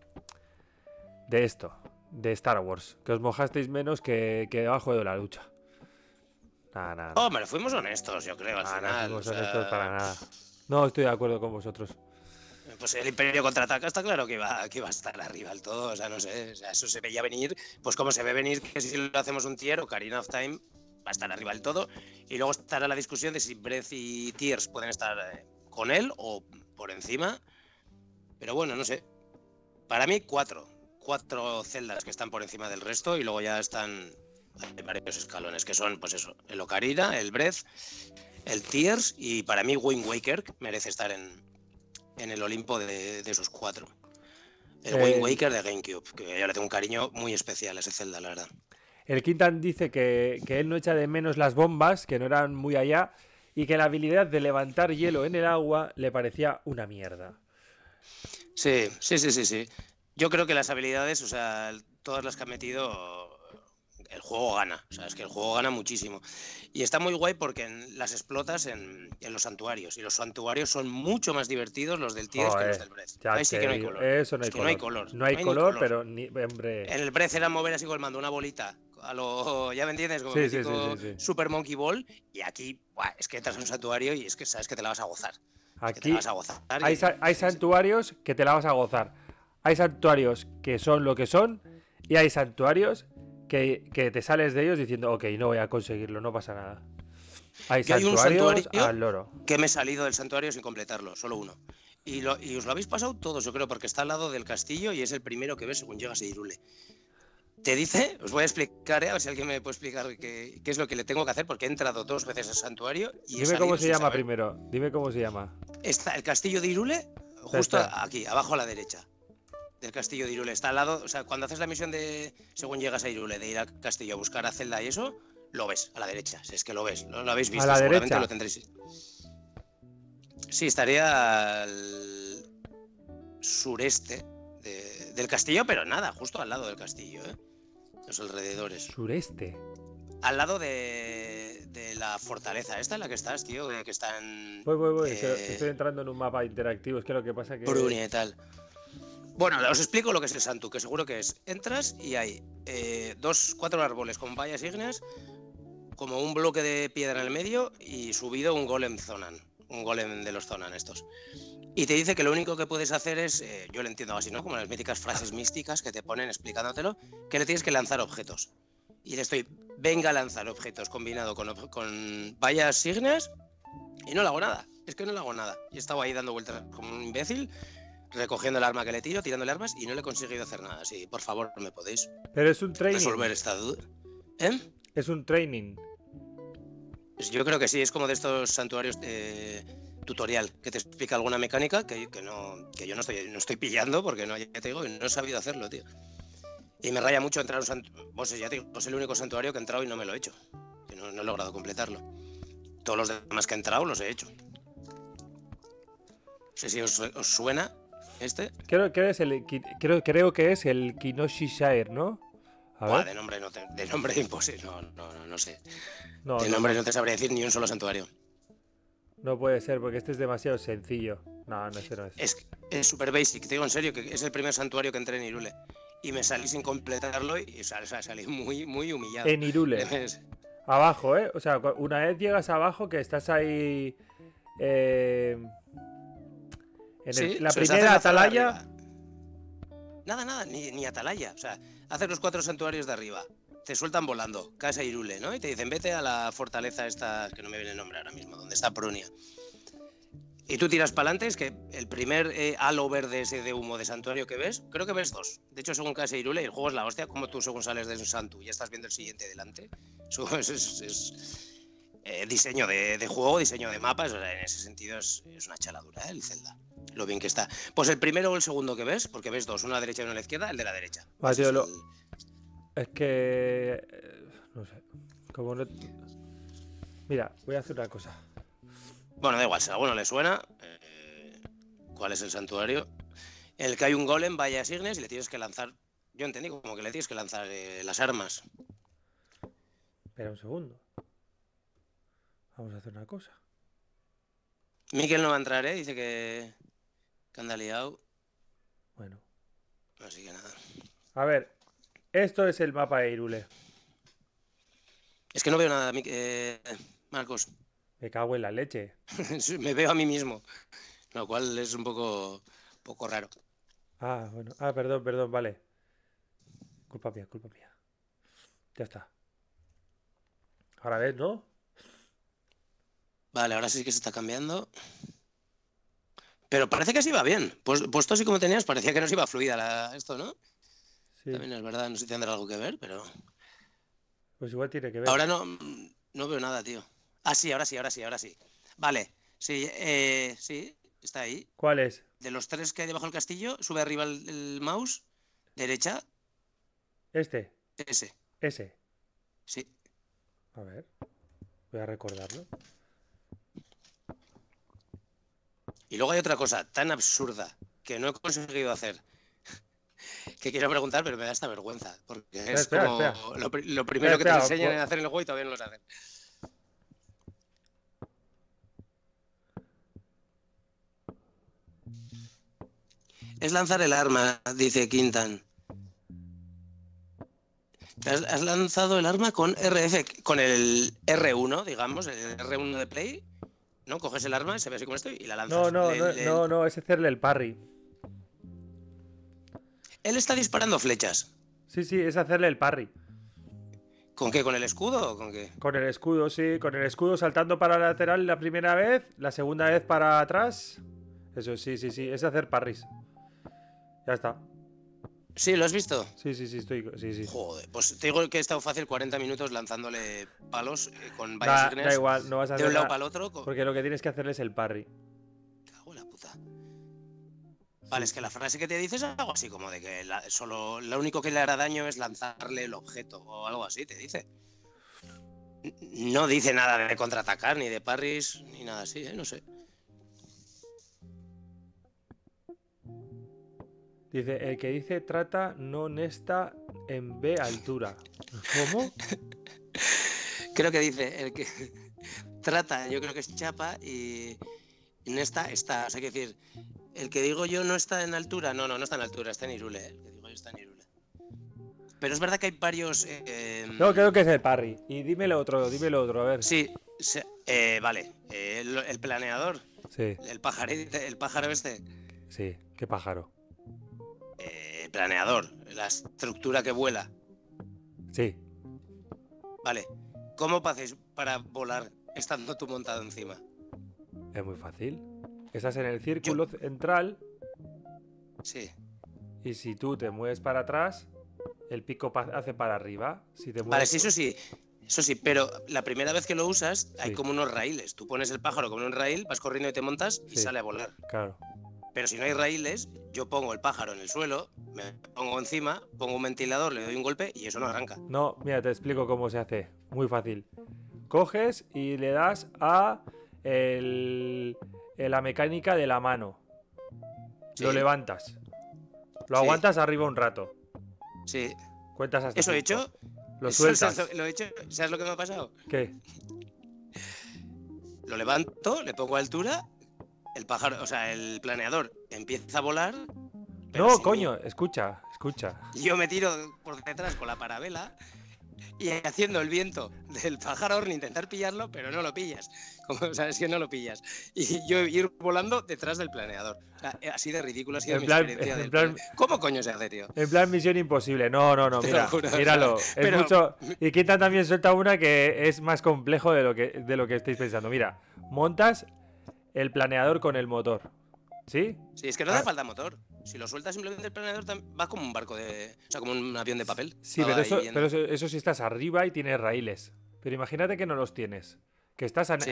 esto, de Star Wars. Que os mojasteis menos que debajo de la lucha. Nada. Hombre, fuimos honestos, yo creo, al final. No o sea, honestos para nada. No estoy de acuerdo con vosotros. Pues el Imperio contraataca, está claro que iba a estar arriba del todo, o sea, no sé, o sea, eso se veía venir, pues como se ve venir que si lo hacemos un tier, Ocarina of Time va a estar arriba del todo, y luego estará la discusión de si Breath y Tears pueden estar con él o por encima, pero bueno, no sé, para mí cuatro celdas que están por encima del resto, y luego ya están hay varios escalones, que son, pues eso, el Ocarina, el Breath, el Tears, y para mí Wind Waker merece estar en el Olimpo de esos 4. El Wind Waker de GameCube, que yo le tengo un cariño muy especial a ese Zelda, la verdad. El Quintan dice que él no echa de menos las bombas, que no eran muy allá, y que la habilidad de levantar hielo en el agua le parecía una mierda. Sí. Yo creo que las habilidades, o sea, todas las que han metido, el juego gana. O sea, es que el juego gana muchísimo. Y está muy guay porque las explotas en los santuarios. Y los santuarios son mucho más divertidos los del Tears que los del Breath. Ahí sí que no hay color. Eso no hay es que color. no hay color. No hay color, pero hombre. En el Breath era mover así con el mando una bolita. ¿Ya me entiendes? Como sí. Super Monkey Ball. Y aquí, buah, es que entras en un santuario y es que sabes que te la vas a gozar. Aquí hay santuarios que te la vas a gozar. Hay santuarios que son lo que son. Y hay santuarios que te sales de ellos diciendo, ok, no voy a conseguirlo, no pasa nada. Hay santuarios al loro. Que me he salido del santuario sin completarlo, solo uno. Y os lo habéis pasado todos, yo creo, porque está al lado del castillo y es el primero que ves según llegas a Hyrule. Te dice, os voy a explicar, a ver si alguien me puede explicar qué es lo que le tengo que hacer, porque he entrado 2 veces al santuario y dime cómo se llama primero, dime cómo se llama. Está el castillo de Hyrule, justo aquí, abajo a la derecha del castillo de Hyrule. Está al lado, o sea, cuando haces la misión de, según llegas a Hyrule, de ir al castillo a buscar a Zelda y eso, lo ves a la derecha, si es que lo ves, lo habéis visto, a la seguramente derecha. Lo tendréis. Sí, estaría al sureste del castillo, pero nada, justo al lado del castillo, los alrededores. Sureste. Al lado de la fortaleza esta en la que estás, tío, que está en... Voy. Estoy entrando en un mapa interactivo, es que lo que pasa que... Brunia y tal. Bueno, os explico lo que es el Santu, que seguro que es. Entras y hay 4 árboles con vallas ígneas, como un bloque de piedra en el medio y subido un golem Zonan. Un golem de los Zonan estos. Y te dice que lo único que puedes hacer es, yo lo entiendo así, ¿no? Como las míticas frases místicas que te ponen explicándotelo, que le tienes que lanzar objetos. Y le estoy, venga a lanzar objetos combinado con vallas ígneas y no le hago nada. Es que no le hago nada. Y estaba ahí dando vueltas como un imbécil, recogiendo el arma que le tiro, tirándole armas y no le he conseguido hacer nada. Sí, por favor, ¿me podéis Pero es un training. resolver esta duda? ¿Eh? Es un training. Pues yo creo que sí, es como de estos santuarios tutorial, que te explica alguna mecánica que yo no estoy pillando porque no, ya te digo, no he sabido hacerlo, tío. Y me raya mucho entrar a un santuario. Pues ya te digo, es el único santuario que he entrado y no me lo he hecho. Que no he logrado completarlo. Todos los demás que he entrado los he hecho. No sé si os suena este. Creo que es el Kinoshi Shire, ¿no? Buah, de nombre imposible. No sé. De nombre no te sabría decir ni un solo santuario. No puede ser, porque este es demasiado sencillo. No, ese no es. Es super basic, te digo en serio, que es el primer santuario que entré en Hyrule. Y me salí sin completarlo y salí muy, muy humillado. En Hyrule. Abajo, ¿eh? O sea, una vez llegas abajo, que estás ahí... la primera atalaya... Nada, ni atalaya. O sea, haces los 4 santuarios de arriba. Te sueltan volando, caes a Hyrule, ¿no? Y te dicen, vete a la fortaleza esta, que no me viene el nombre ahora mismo, donde está Prunia. Y tú tiras para adelante, es que el primer halo verde ese de humo de santuario que ves, creo que ves 2. De hecho, según caes a Hyrule, el juego es la hostia, como tú según sales de un santu ya estás viendo el siguiente delante. Eso es diseño de juego, diseño de mapas, o sea, en ese sentido es una chaladura, el Zelda. Lo bien que está. Pues el primero o el segundo que ves, porque ves 2, uno a la derecha y uno a la izquierda, el de la derecha. Ah, tío, es que... no sé. Como no... Mira, voy a hacer una cosa. Bueno, da igual, si a alguno le suena. ¿Cuál es el santuario? En el que hay un golem, vallas ígneas, y le tienes que lanzar... Yo entendí como que le tienes que lanzar las armas. Espera un segundo. Vamos a hacer una cosa. Miquel no va a entrar, ¿eh? Dice que anda liado. Bueno. Así que nada. A ver, esto es el mapa de Hyrule. Es que no veo nada, Marcos. Me cago en la leche. Me veo a mí mismo. Lo cual es un poco raro. Ah, bueno. Ah, perdón, vale. Culpa mía. Ya está. Ahora ves, ¿no? Vale, ahora sí que se está cambiando. Pero parece que sí va bien. Puesto así como tenías, parecía que no se iba fluida esto, ¿no? Sí. También es verdad, no sé si tendrá algo que ver, pero... Pues igual tiene que ver. Ahora no veo nada, tío. Ah, sí, ahora sí. Vale, sí, sí, está ahí. ¿Cuál es? De los 3 que hay debajo del castillo, sube arriba el mouse, derecha. ¿Este? Ese. Sí. A ver, voy a recordarlo. Y luego hay otra cosa tan absurda que no he conseguido hacer, que quiero preguntar, pero me da esta vergüenza, porque es espera. Lo primero que te enseñan a hacer en el juego y todavía no lo hacen. Es lanzar el arma, dice Quintan. Has lanzado el arma con RF, con el R1, digamos, el R1 de Play. ¿No? Coges el arma, se ve así como esto y la lanzas. No, es hacerle el parry. Él está disparando flechas. Sí, es hacerle el parry. ¿Con qué? ¿Con el escudo o con qué? Con el escudo, sí. Con el escudo saltando para la lateral la primera vez, la segunda vez para atrás. Eso, sí. Es hacer parries. Ya está. ¿Sí? ¿Lo has visto? Sí, sí. Joder, pues te digo que he estado fácil 40 minutos lanzándole palos con vallas ígneas. Da igual, no vas a hacer de un lado para el otro. Porque lo que tienes que hacerle es el parry. Cago en la puta. Vale, es que la frase que te dices es algo así como de que solo lo único que le hará daño es lanzarle el objeto o algo así, te dice. No dice nada de contraatacar, ni de parries, ni nada así, no sé. Dice, el que dice trata no está en B altura. ¿Cómo? Creo que dice, el que trata, yo creo que es chapa y Nesta está, o sea, hay que decir, El que digo yo no está en altura. No, no está en altura, está en Irule. El que digo yo está en Irule. Pero es verdad que hay varios. No, creo que es el parry. Y dímelo otro, a ver. Sí, vale. El planeador. Sí. El pájaro este. Sí, ¿qué pájaro? El planeador. La estructura que vuela. Sí. Vale. ¿Cómo haces para volar estando tú montado encima? Es muy fácil. Estás en el círculo central. Sí. Y si tú te mueves para atrás, el pico hace para arriba. Si te mueves... Vale, sí, eso sí. Eso sí, pero la primera vez que lo usas hay Sí. como unos raíles. Tú pones el pájaro como en un raíl, vas corriendo y te montas y Sí. sale a volar. Claro. Pero si no hay raíles, yo pongo el pájaro en el suelo, me pongo encima, pongo un ventilador, le doy un golpe y eso no arranca. No, mira, te explico cómo se hace. Muy fácil. Coges y le das a la mecánica de la mano. Sí. Lo levantas. Lo Sí. aguantas arriba un rato. Sí. Cuentas hasta ¿Eso he 5. hecho? Lo Eso, sueltas. lo he hecho. ¿Sabes lo que me ha pasado? ¿Qué? Lo levanto, le pongo a altura, el pájaro, o sea, el planeador empieza a volar. pero No, sin coño, mí. escucha. Yo me tiro por detrás con la parabela y haciendo el viento del pájaro ni intentar pillarlo, pero no lo pillas. Como sabes que no lo pillas. Y yo ir volando detrás del planeador. O sea, así de ridículo ha sido En mi plan- experiencia en del plan- ¿Cómo coño se hace, tío? En plan misión imposible. No, Te lo mira, juro, míralo. o sea, Es pero- mucho. Y Quinta también suelta una que es más complejo de lo que estáis pensando. Mira, montas el planeador con el motor. ¿Sí? Sí, es que no hace falta motor. Si lo sueltas simplemente el planeador va como un barco de... O sea, como un avión de papel. Sí, Va pero ahí yendo. eso sí estás arriba y tienes raíles. Pero imagínate que no los tienes. Que estás Sí.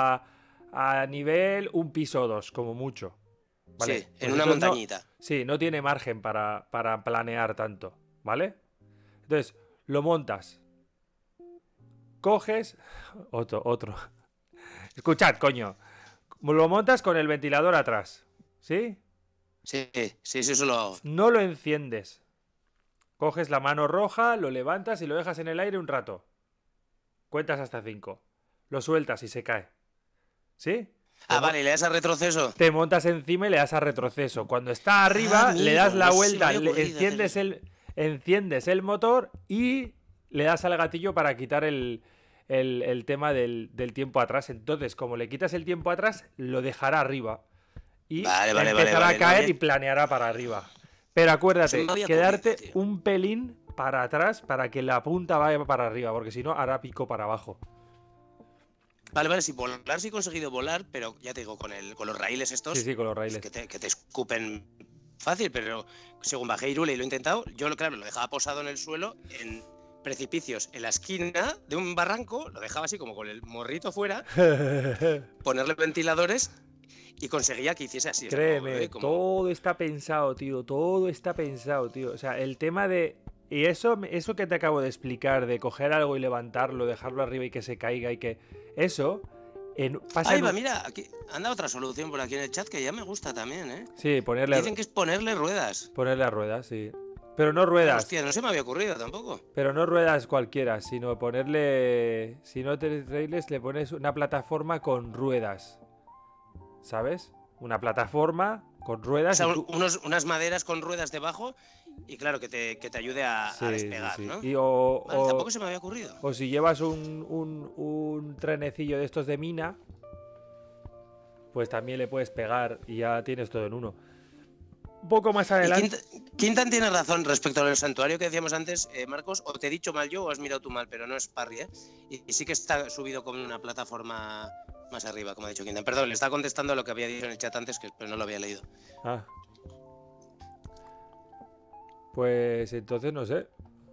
a nivel un piso o 2, como mucho. ¿Vale? Sí, Pues en una entonces no- montañita. Sí, no tiene margen para planear tanto, ¿vale? Entonces, lo montas. Coges... Otro. Escuchad, coño. Lo montas con el ventilador atrás, ¿sí? Sí, eso lo hago. No lo enciendes. Coges la mano roja, lo levantas y lo dejas en el aire un rato. Cuentas hasta 5. Lo sueltas y se cae. ¿Sí? Vale, ¿le das a retroceso? Te montas encima y le das a retroceso. Cuando está arriba, Amigo, le das la no se me vuelta, había ocurrido enciendes el motor y le das al gatillo para quitar el tema del tiempo atrás. Entonces, como le quitas el tiempo atrás, lo dejará arriba. Y Vale, empezará a caer no, y planeará para arriba. Pero acuérdate, Se me había quedarte ocurrido, tío. un pelín para atrás para que la punta vaya para arriba, porque si no, hará pico para abajo. Vale, sí, volar sí he conseguido volar, pero ya te digo, con los raíles estos, Sí, con los raíles. que te escupen fácil, pero según bajé Irule y lo he intentado, yo claro, lo dejaba posado en el suelo, en precipicios, en la esquina de un barranco, lo dejaba así como con el morrito fuera, ponerle ventiladores y conseguía que hiciese así. Créeme, como- todo está pensado, tío. Todo está pensado, tío. O sea, el tema de... Y eso que te acabo de explicar, de coger algo y levantarlo, dejarlo arriba y que se caiga y que... Eso... pasa Ahí en va, un- mira, aquí anda otra solución por aquí en el chat que ya me gusta también, ¿eh? Sí, Dicen que es ponerle ruedas. ponerle a ruedas, sí. Pero no ruedas. Hostia, no se me había ocurrido tampoco. Pero no ruedas cualquiera, sino ponerle... Si no te trailers, le pones una plataforma con ruedas. ¿Sabes? Una plataforma con O ruedas. sea, y tú- unas maderas con ruedas debajo y claro, que te ayude a Sí, despegar, sí, sí. ¿no? Y Vale, tampoco se me había ocurrido. o si llevas un trenecillo de estos de mina, pues también le puedes pegar y ya tienes todo en uno. Un poco más Y adelante. Quintan tiene razón respecto al santuario que decíamos antes, Marcos, o te he dicho mal yo o has mirado tú mal, pero no es parry, ¿eh? Y sí que está subido con una plataforma más arriba, como ha dicho Quintan. Perdón, le está contestando a lo que había dicho en el chat antes, pero no lo había leído. Ah. Pues entonces no sé.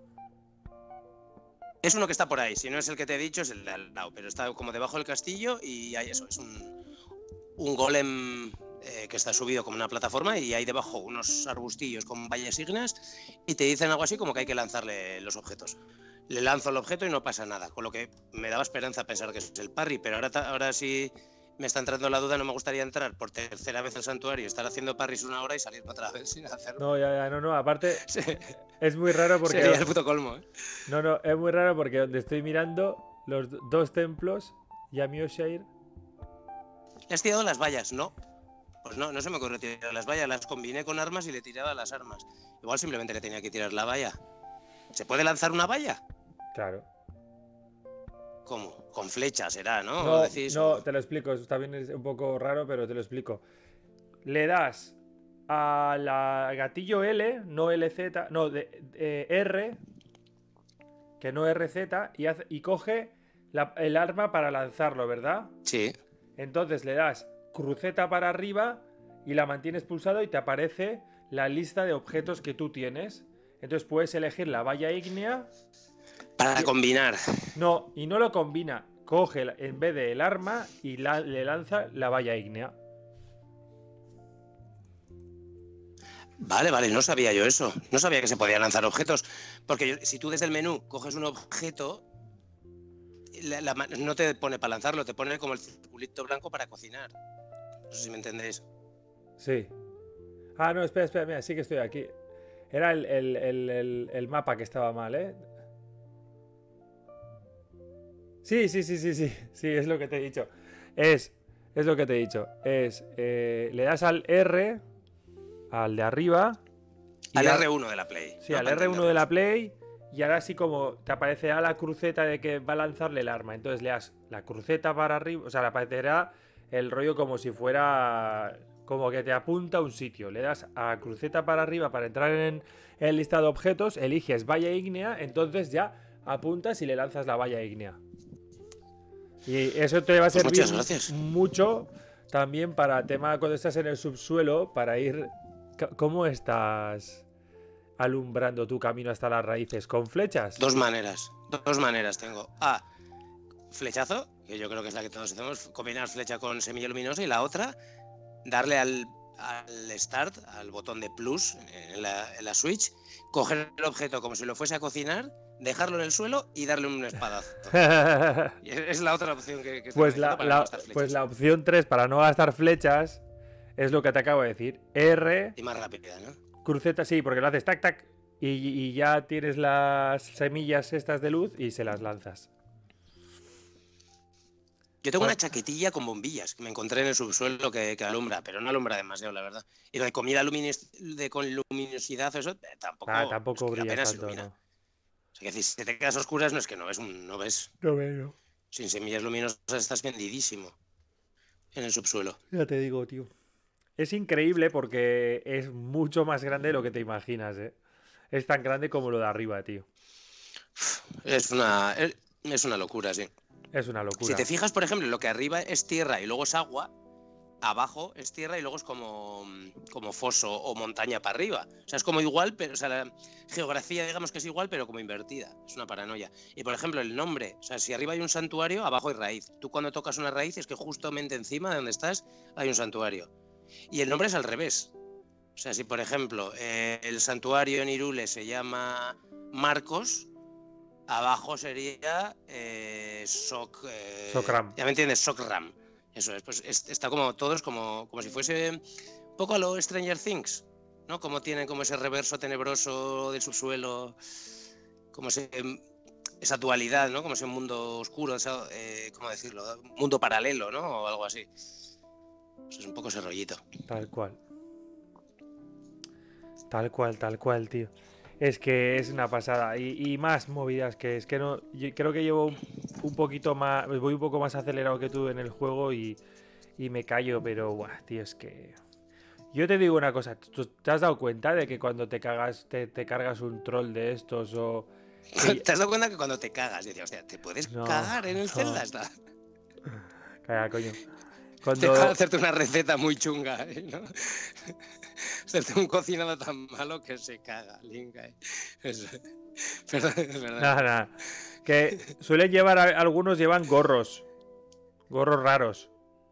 Es uno que está por ahí, si no es el que te he dicho, es el de al lado, pero está como debajo del castillo y hay eso, es un golem que está subido como una plataforma y hay debajo unos arbustillos con vallas ígneas y te dicen algo así como que hay que lanzarle los objetos. Le lanzo el objeto y no pasa nada, con lo que me daba esperanza pensar que es el parry, pero ahora sí me está entrando la duda, no me gustaría entrar por tercera vez al santuario, estar haciendo parries una hora y salir otra vez sin hacerlo. No, ya, no. Aparte, Sí, es muy raro porque. sería el puto colmo, ¿eh? No, es muy raro porque donde estoy mirando los dos templos, Yamioshire. ¿Le has tirado las vallas? No. Pues no se me ocurrió tirar las vallas, las combiné con armas y le tiraba las armas. Igual simplemente le tenía que tirar la valla. ¿Se puede lanzar una valla? Claro. ¿Cómo? Con flechas será, ¿no? No, ¿Decís? no, te lo explico. Eso también es un poco raro, pero te lo explico. Le das al gatillo L, no LZ, no, R, que no RZ, y coge el arma para lanzarlo, ¿verdad? Sí. Entonces le das cruceta para arriba y la mantienes pulsado y te aparece la lista de objetos que tú tienes. Entonces puedes elegir la valla ígnea. Para combinar. No, y no lo combina. Coge en vez del arma y le lanza la valla ígnea. Vale, no sabía yo eso. No sabía que se podían lanzar objetos. Porque si tú desde el menú coges un objeto, no te pone para lanzarlo, te pone como el circulito blanco para cocinar. No sé si me entendéis. Sí. Ah, no, espera, mira, sí que estoy aquí. Era el mapa que estaba mal, ¿eh? Sí, es lo que te he dicho. Es lo que te he dicho. Le das al R, al de arriba. Al R1 de la Play. Sí, al R1 de la Play. Y ahora sí como te aparecerá la cruceta de que va a lanzarle el arma. Entonces le das la cruceta para arriba. O sea, le aparecerá el rollo como si fuera... Como que te apunta a un sitio. Le das a cruceta para arriba para entrar en el listado de objetos. Eliges valla ígnea. Entonces ya apuntas y le lanzas la valla ígnea. Y eso te va a servir mucho también para tema cuando estás en el subsuelo, para ir... ¿Cómo estás alumbrando tu camino hasta las raíces? ¿Con flechas? Dos maneras tengo. Flechazo, que yo creo que es la que todos hacemos, combinar flecha con semilla luminosa, y la otra, darle al Start, al botón de plus en la Switch, coger el objeto como si lo fuese a cocinar, dejarlo en el suelo y darle un espadazo. Es la otra opción que pues la opción 3 para no gastar flechas es lo que te acabo de decir. R. Y más rápida, ¿no? Cruceta, sí, porque lo haces tac, tac. Y ya tienes las semillas estas de luz y se las lanzas. Yo tengo una chaquetilla con bombillas que me encontré en el subsuelo que alumbra, pero no alumbra demasiado, la verdad. Y lo de comida con luminosidad, eso tampoco brilla apenas tanto, ilumina. ¿no? O sea, que si te quedas a oscuras no es que no ves. No veo. Sin semillas luminosas estás vendidísimo en el subsuelo. Ya te digo, tío. Es increíble porque es mucho más grande de lo que te imaginas, ¿eh? Es tan grande como lo de arriba, tío. Es una locura, sí. Es una locura. Si te fijas, por ejemplo, lo que arriba es tierra y luego es agua, abajo es tierra y luego es como foso o montaña para arriba. O sea, es como igual, pero o sea, la geografía, digamos que es igual, pero como invertida. Es una paranoia. Y, por ejemplo, el nombre. O sea, si arriba hay un santuario, abajo hay raíz. Tú cuando tocas una raíz es que justamente encima de donde estás hay un santuario. Y el nombre es al revés. O sea, si, por ejemplo, el santuario en Irule se llama Marcos, abajo sería Sokram. ¿Ya me entiendes? Sokram. Eso es, pues está como todos como si fuese un poco a lo Stranger Things, ¿no? Como tienen como ese reverso tenebroso del subsuelo, como esa dualidad, ¿no? Como ese mundo oscuro, ¿cómo decirlo? Mundo paralelo, ¿no? O algo así. Pues es un poco ese rollito. Tal cual, tío. Es que es una pasada. Y más movidas que es que no. Yo creo que llevo un poquito más. Voy un poco más acelerado que tú en el juego y me callo, pero buah, tío, es que. Yo te digo una cosa, ¿tú te has dado cuenta de que cuando te cagas, te cargas un troll de estos o. ¿Te has dado cuenta que cuando te cagas, dices, hostia, ¿te puedes cagar en el Zelda? Calla, coño. Te van a hacerte una receta muy chunga, ¿no? Hacerte un cocinado tan malo que se caga, Link. Perdón, es verdad. Nada. Que suelen llevar, algunos llevan gorros raros.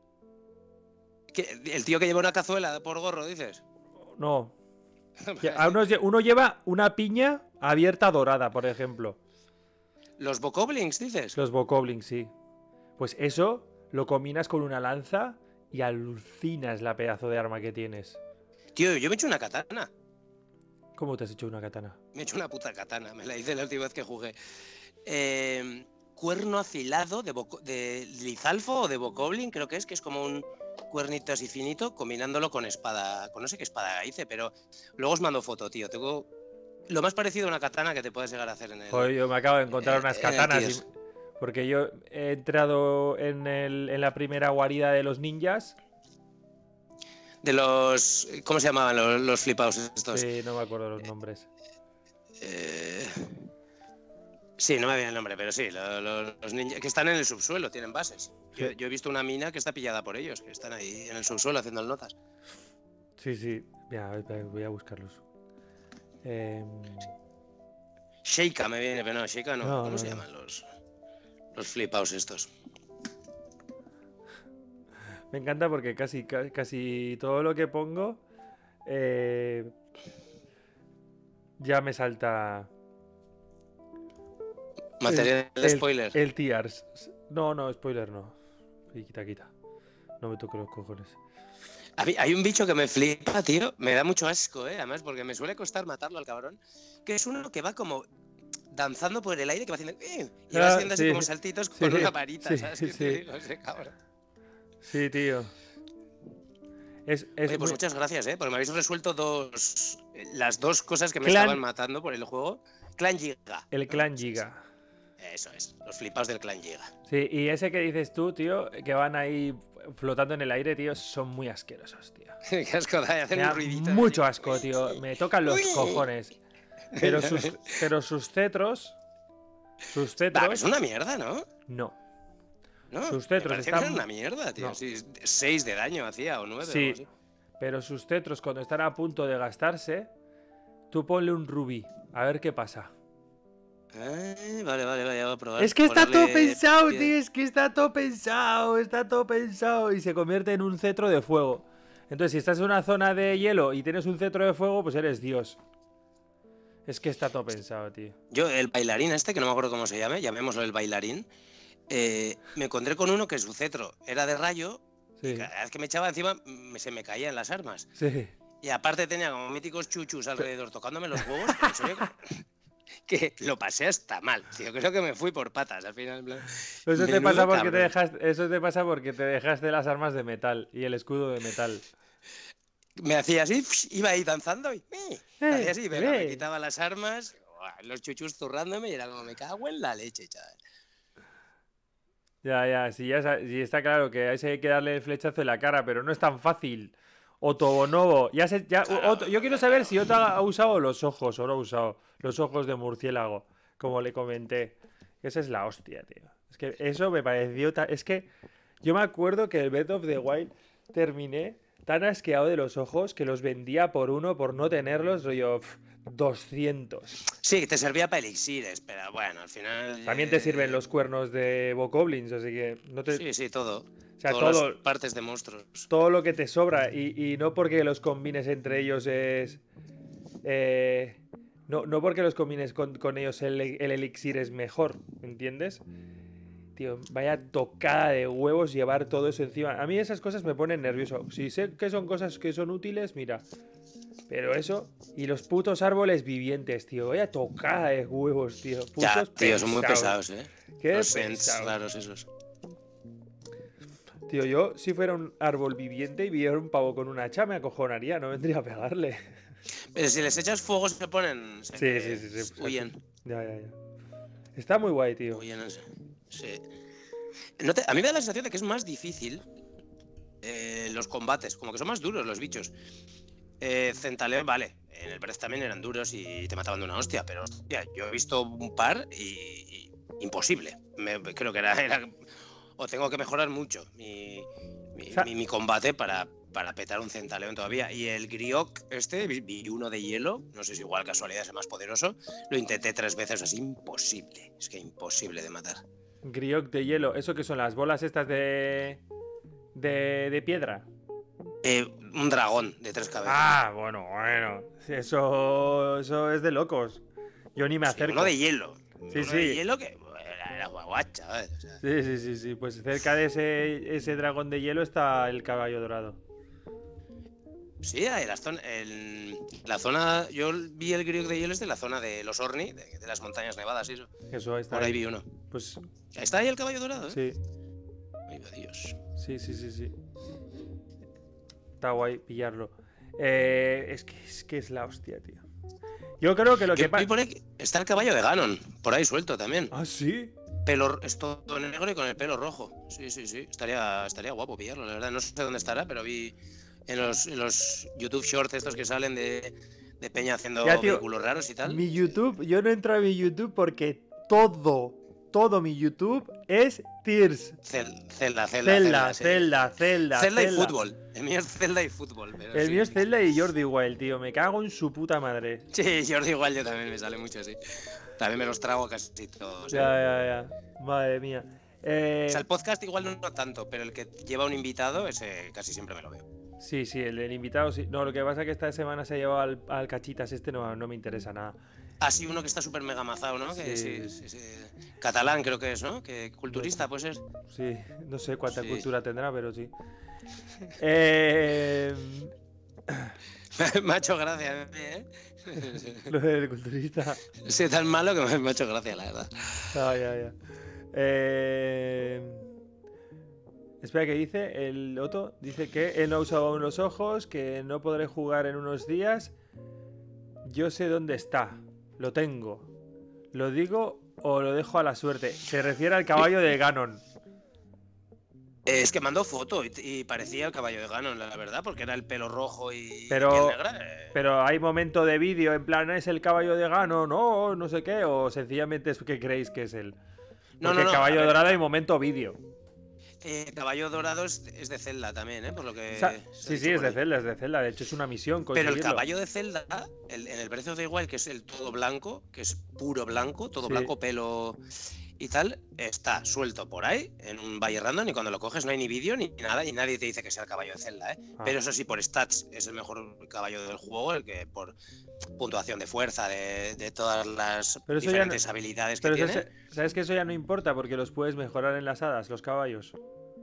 ¿El tío que lleva una cazuela por gorro, dices? No. Uno lleva una piña abierta dorada, por ejemplo. ¿Los bokoblins, dices? Los bokoblins, sí. Pues eso lo combinas con una lanza y alucinas la pedazo de arma que tienes. Tío, yo me he hecho una katana. ¿Cómo te has hecho una katana? Me he hecho una puta katana, me la hice la última vez que jugué. Cuerno afilado de Lizalfo o de Bokoblin, creo que es como un cuernitos y finito, combinándolo con espada. Con no sé qué espada hice, pero luego os mando foto, tío. Tengo lo más parecido a una katana que te puedes llegar a hacer en el. Joder, yo me acabo de encontrar unas katanas. Gears. Porque yo he entrado en la primera guarida de los ninjas. De los. ¿Cómo se llamaban los flipaos estos? Sí, no me acuerdo los nombres. Sí, no me viene el nombre, pero sí, los ninjas que están en el subsuelo, tienen bases. Sí. Yo he visto una mina que está pillada por ellos, que están ahí en el subsuelo haciendo notas. Sí, sí. Mira, voy a buscarlos. Sheikah me viene, pero no, Sheikah no. No, ¿Cómo no, se no. llaman los flipaos estos? Me encanta porque casi todo lo que pongo ya me salta Material de spoiler. el tiers. No, spoiler no. Y quita. No me toco los cojones. Hay un bicho que me flipa, tío. Me da mucho asco, además, porque me suele costar matarlo al cabrón. Que es uno que va como danzando por el aire, que va haciendo. Y va haciendo así sí, como saltitos sí, con una varita, sí, ¿sabes? ¿Qué sí. te digo, ese cabrón? Sí, tío. Oye, pues muchas gracias, porque me habéis resuelto las dos cosas que me Clan... estaban matando por el juego. Clan Giga. El Clan Giga. Eso es, los flipaos del Clan Giga. Sí, y ese que dices tú, tío, que van ahí flotando en el aire, tío, son muy asquerosos, tío. Qué asco da, hacen Me un da ruidito. mucho asco, tío. Me tocan los cojones. Pero sus cetros... Es una mierda, ¿no? No. No, Sus cetros me parecía están... que era una mierda, tío. No. Sí, 6 de daño hacía o 9. Sí, o algo así. pero sus cetros cuando están a punto de gastarse, tú ponle un rubí, a ver qué pasa. Vale, ya voy a probar. Es que está todo Ponerle pensado, pie- tío, es que está todo pensado y se convierte en un cetro de fuego. Entonces, si estás en una zona de hielo y tienes un cetro de fuego, pues eres Dios. Es que está todo pensado, tío. Yo, el bailarín este, que no me acuerdo cómo se llame, llamémoslo el bailarín, me encontré con uno que su cetro era de rayo. Sí, Y cada vez que me echaba encima se me caían las armas. sí. Y aparte tenía como míticos chuchus alrededor tocándome los huevos. En serio, que lo pasé hasta mal, tío. Creo que me fui por patas al final. En plan, Eso te menudo pasa cabrón. porque te dejaste las armas de metal y el escudo de metal. Me hacía así, iba ahí danzando y hacía así, venga, me ve. quitaba las armas, los chuchus zurrándome y era como me cago en la leche, chaval. Sí, está claro que a ese hay que darle el flechazo en la cara, pero no es tan fácil. Otobonobo. Claro, Yo quiero saber si Ota ha usado los ojos o no ha usado los ojos de murciélago, como le comenté. Esa es la hostia, tío. Es que eso me pareció... Es que yo me acuerdo que el Breath of the Wild terminé tan asqueado de los ojos que los vendía por uno por no tenerlos, rollo 200. Sí, te servía para elixires, pero bueno, al final... También te sirven los cuernos de Bokoblins, así que no te... Sí, todo. O sea, Todas todo... las partes de monstruos. Todo lo que te sobra y no porque los combines entre ellos es... no porque los combines con ellos el elixir es mejor, ¿entiendes? Tío, vaya tocada de huevos llevar todo eso encima. A mí esas cosas me ponen nervioso. Si sé que son cosas que son útiles, mira. Pero eso... Y los putos árboles vivientes, tío. Vaya tocada de huevos, tío. Putos Ya, tío, son muy pesados. pesados, Qué los Sents pesado. raros esos. Tío, yo si fuera un árbol viviente y viera un pavo con un hacha me acojonaría, no vendría a pegarle. Pero si les echas fuego se ponen... Sí. Huyen. Ya. Está muy guay, tío. Huyen, sí. A mí me da la sensación de que es más difícil los combates, como que son más duros los bichos. Centaleón, vale, en el Breath también eran duros y te mataban de una hostia, pero hostia, yo he visto un par y imposible. Creo que era o tengo que mejorar mucho mi combate para petar un Centaleón todavía. Y el Griok vi uno de hielo, no sé si igual casualidad es el más poderoso, lo intenté 3 veces, así imposible, es que imposible de matar. Griok de hielo, ¿eso qué son las bolas estas de piedra? Un dragón de 3 cabezas. Ah, bueno. Eso es de locos. Yo ni me acerco. Uno de hielo. Sí. De hielo que era guaguacha, ¿sabes? O sea, Sí. Pues cerca de ese dragón de hielo está el caballo dorado. sí, hay la zona. Yo vi el Griok de hielo es de la zona de los Orni, de las montañas nevadas y eso. Eso está. Por ahí vi uno. Pues ¿Está ahí el caballo dorado? sí. Ay, Dios. Sí. Está guay pillarlo. Es que es la hostia, tío. Yo creo que lo que pasa... Está el caballo de Ganon, por ahí suelto también. ¿Ah, sí? Es todo negro y con el pelo rojo. Sí. Estaría guapo pillarlo, la verdad. No sé dónde estará, pero vi en los YouTube Shorts estos que salen de peña haciendo vehículos raros y tal. Mi YouTube, yo no entro a mi YouTube porque todo mi YouTube es Tears. Zelda y fútbol. El mío es Zelda y fútbol. El mío es Zelda y Jordi Wild, tío. Me cago en su puta madre. Sí, Jordi Wild yo también me sale mucho así. También me los trago casi todos. Ya. Madre mía. O sea, el podcast igual no tanto, pero el que lleva un invitado, ese casi siempre me lo veo. Sí, el del invitado sí. No, lo que pasa es que esta semana se ha llevado al Cachitas, no me interesa nada. Sí, uno que está súper mega mazado, ¿no? Que sí. Catalán creo que es, ¿no? Que culturista, pues es. Sí, no sé cuánta cultura tendrá, pero sí. Me ha hecho gracia, ¿eh? Lo del culturista. Sí, tan malo que me ha hecho gracia, la verdad. Ya. Espera, que dice el Otto. Dice que él no ha usado aún los ojos, que no podré jugar en unos días. Yo sé dónde está. Lo tengo. ¿Lo digo o lo dejo a la suerte? Se refiere al caballo de Ganon. Es que mandó foto y parecía el caballo de Ganon, la verdad, porque era el pelo rojo y pero, piel negra. Pero hay momento de vídeo, en plan, ¿es el caballo de Ganon? No sé qué, o sencillamente es que creéis que es él. Porque el caballo dorado hay momento vídeo. Caballo dorado es de Zelda también, ¿eh? Por lo que sí, es de Zelda. De hecho, es una misión conseguirlo. Pero el caballo de Zelda, en el Breath of the Wild, que es el todo blanco, que es puro blanco, todo blanco, pelo y tal, está suelto por ahí, en un valle random, y cuando lo coges no hay ni vídeo ni nada, y nadie te dice que sea el caballo de Zelda, ¿eh? Pero eso sí, por stats, es el mejor caballo del juego, el que por puntuación de fuerza, de todas las diferentes habilidades que tiene. ¿Sabes que eso ya no importa? Porque los puedes mejorar en las hadas, los caballos.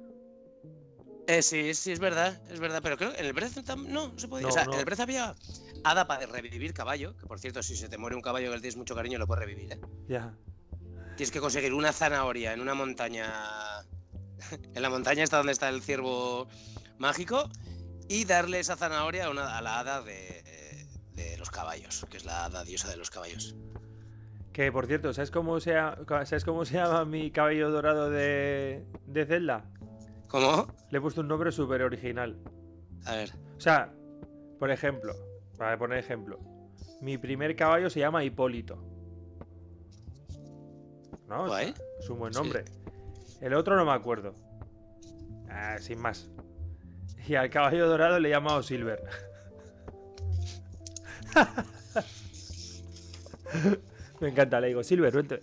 Sí, es verdad, pero creo que en el Breath no se podía. En el Breath había hada para revivir caballo, que por cierto, si se te muere un caballo que le tienes mucho cariño, lo puedes revivir, ¿eh? Ya. Tienes que conseguir una zanahoria en una montaña. En la montaña está donde está el ciervo mágico, y darle esa zanahoria a la hada de los caballos, que es la hada diosa de los caballos. Que por cierto, ¿sabes cómo se llama mi caballo dorado de Zelda? ¿Cómo? Le he puesto un nombre súper original. A ver. O sea, por ejemplo, para poner ejemplo, mi primer caballo se llama Hipólito. ¿No? ¿Guay? Es un buen nombre. Sí. El otro no me acuerdo. Sin más. Y al caballo dorado le he llamado Silver. Me encanta, le digo, Silver, vente.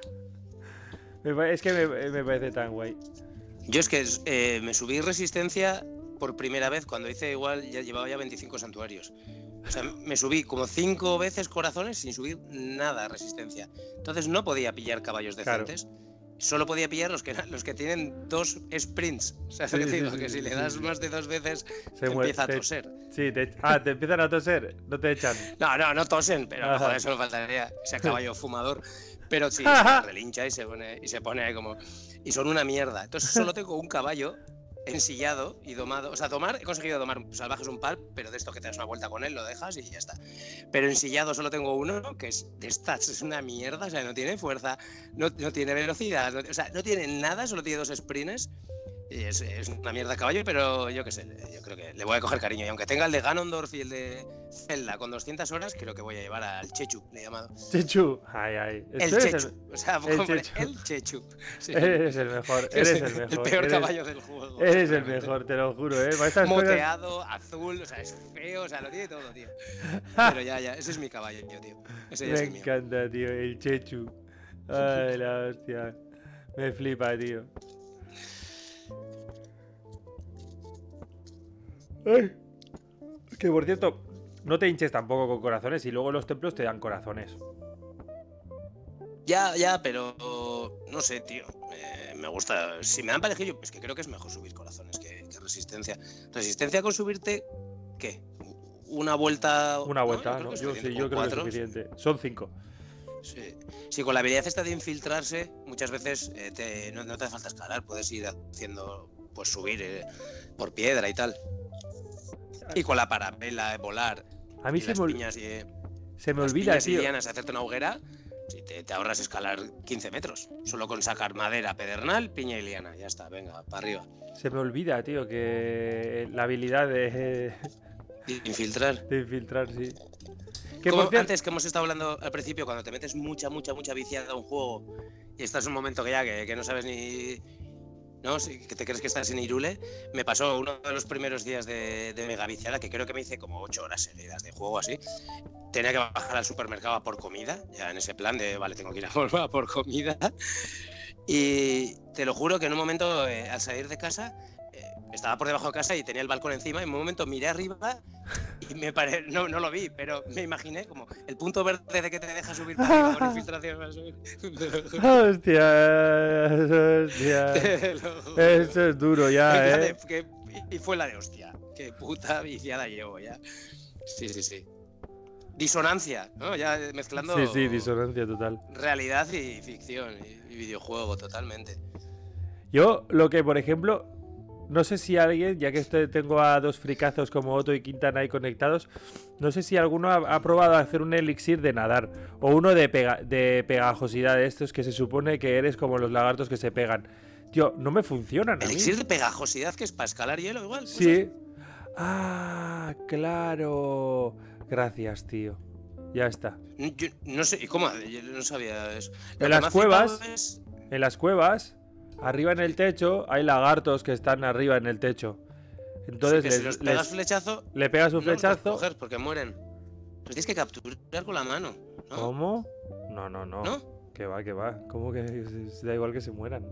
Es que me parece tan guay. Yo es que me subí resistencia por primera vez cuando hice igual, llevaba ya 25 santuarios. O sea, me subí como 5 veces corazones sin subir nada resistencia. Entonces no podía pillar caballos decentes. Claro. Solo podía pillar los que tienen 2 sprints. O sea, que si le das más de 2 veces te empieza a toser. Sí, te empiezan a toser, no te echan. No tosen, pero joder, eso no faltaría. Ese caballo fumador. Pero sí, se relincha y se pone ahí como... Y son una mierda. Entonces solo tengo un caballo ensillado y domado. O sea, he conseguido domar salvajes un pal, pero de esto que te das una vuelta con él, lo dejas y ya está. Pero ensillado solo tengo uno, que es de stats, es una mierda. O sea, no tiene fuerza, no tiene velocidad, o sea, no tiene nada, solo tiene 2 sprints. Y es una mierda caballo, pero yo qué sé, yo creo que le voy a coger cariño. Y aunque tenga el de Ganondorf y el de Zelda con 200 horas, creo que voy a llevar al Chechu, le he llamado. Chechu, ay. El Chechu, o sea, el Chechu. Sí. Eres el mejor, El peor caballo del juego. Eres el mejor, te lo juro, Moteado, azul, o sea, es feo, o sea, lo tiene todo, tío. Pero ya, ese es mi caballo, tío. Ese ya me encanta, tío, el Chechu. Ay, la hostia. Me flipa, tío. Ay. Que por cierto, no te hinches tampoco con corazones y luego los templos te dan corazones. Ya, pero no sé, tío. Me gusta. Si me dan parejillo, pues que creo que es mejor subir corazones que resistencia. Resistencia con subirte, ¿qué? Una vuelta. Una vuelta, ¿no? Yo creo que es suficiente. Son 5. Sí, con la habilidad esta de infiltrarse, muchas veces no te hace falta escalar, puedes ir haciendo, pues subir por piedra y tal. Y con la parabela, volar. A mí y las piñas se me las olvida, piñas y tío. lianas, hacerte una hoguera, te ahorras escalar 15 metros. Solo con sacar madera, pedernal, piña y liana. Ya está, venga, para arriba. Se me olvida, tío, que la habilidad de Infiltrar. infiltrar, sí. Como antes que hemos estado hablando al principio, cuando te metes mucha viciada a un juego y estás en un momento que no sabes ni... ¿no? Que te crees que estás en Irule. Me pasó uno de los primeros días de mega viciada, que creo que me hice como 8 horas seguidas de juego así. Tenía que bajar al supermercado a por comida, ya en ese plan de, vale, tengo que ir a por comida. Y te lo juro que en un momento, al salir de casa, estaba por debajo de casa y tenía el balcón encima, y en un momento miré arriba y me paré, no lo vi, pero me imaginé como el punto verde de que te deja subir para arriba con infiltración para subir. Hostia. Eso es duro ya, Y fue la de hostia. Qué puta viciada llevo ya. Sí. Disonancia, ¿no? Ya mezclando... Sí, disonancia total. Realidad y ficción y videojuego, totalmente. Yo, lo que, por ejemplo... No sé si alguien, ya que tengo a dos fricazos como Otto y Quintana ahí conectados, no sé si alguno ha probado a hacer un elixir de nadar o uno de pegajosidad de estos que se supone que eres como los lagartos que se pegan. Tío, no me funcionan. ¿Elixir de pegajosidad que es para escalar hielo igual? Sí. Ah, claro. Gracias, tío. Ya está. Yo no sé, ¿y cómo? Yo no sabía eso. En las cuevas... Arriba en el techo hay lagartos que están arriba en el techo. Entonces si les pegas flechazo, le pegas un flechazo. Los coger porque mueren. Los tienes que capturar con la mano, ¿no? ¿Cómo? No. Que va. ¿Cómo que da igual que se mueran?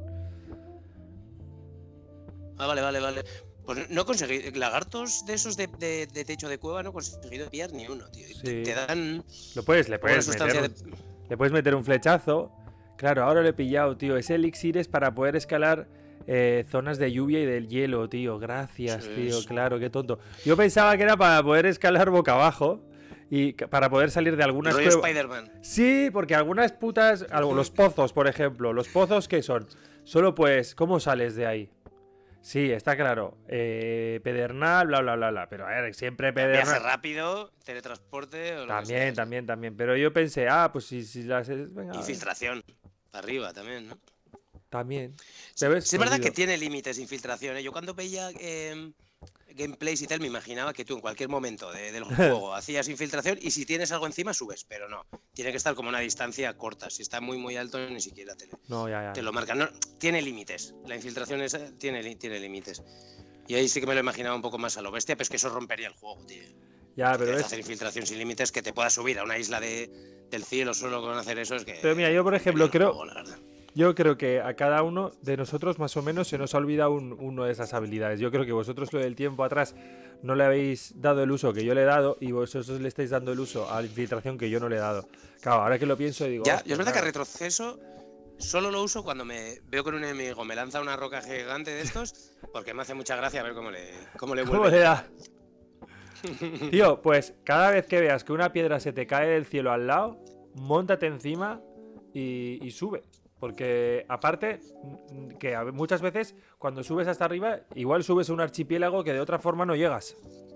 Ah, vale. Pues no conseguí. Lagartos de esos de techo de cueva no he conseguido pillar ni uno, tío. Sí. Te dan. Le puedes meter un flechazo. Claro, ahora lo he pillado, tío. Ese elixir es para poder escalar zonas de lluvia y del hielo, tío. Gracias, tío. Claro, qué tonto. Yo pensaba que era para poder escalar boca abajo y para poder salir de algunas cuevas. Spider-Man. Sí, porque algunas putas... Los pozos, por ejemplo. ¿Los pozos qué son? Solo pues, ¿cómo sales de ahí? Sí, está claro. Pedernal, bla. Pero a ver, siempre pedernal. Viaje rápido, teletransporte... O También. Pero yo pensé, pues si las... Venga, infiltración. Arriba también, ¿no? También. Sí, es verdad que tiene límites de infiltración, ¿eh? Yo cuando veía gameplays y tal, me imaginaba que tú en cualquier momento del juego hacías infiltración y si tienes algo encima subes, pero no. Tiene que estar como a una distancia corta. Si está muy alto ni siquiera te lo marcan. No, tiene límites. La infiltración esa tiene límites. Y ahí sí que me lo imaginaba un poco más a lo bestia, pero es que eso rompería el juego, tío. Ya, pero hacer infiltración sin límites, que te puedas subir a una isla del cielo solo con hacer eso es que... Pero mira, yo por ejemplo yo creo que a cada uno de nosotros más o menos se nos ha olvidado uno de esas habilidades. Yo creo que vosotros lo del tiempo atrás no le habéis dado el uso que yo le he dado y vosotros le estáis dando el uso a la infiltración que yo no le he dado. Claro, ahora que lo pienso digo... Ya, es verdad que retroceso solo lo uso cuando me veo con un enemigo, me lanza una roca gigante de estos, porque me hace mucha gracia ver cómo le vuelve. ¿Cómo le da? Tío, pues cada vez que veas que una piedra se te cae del cielo al lado, móntate encima y sube. Porque aparte, que muchas veces cuando subes hasta arriba, igual subes a un archipiélago que de otra forma no llegas.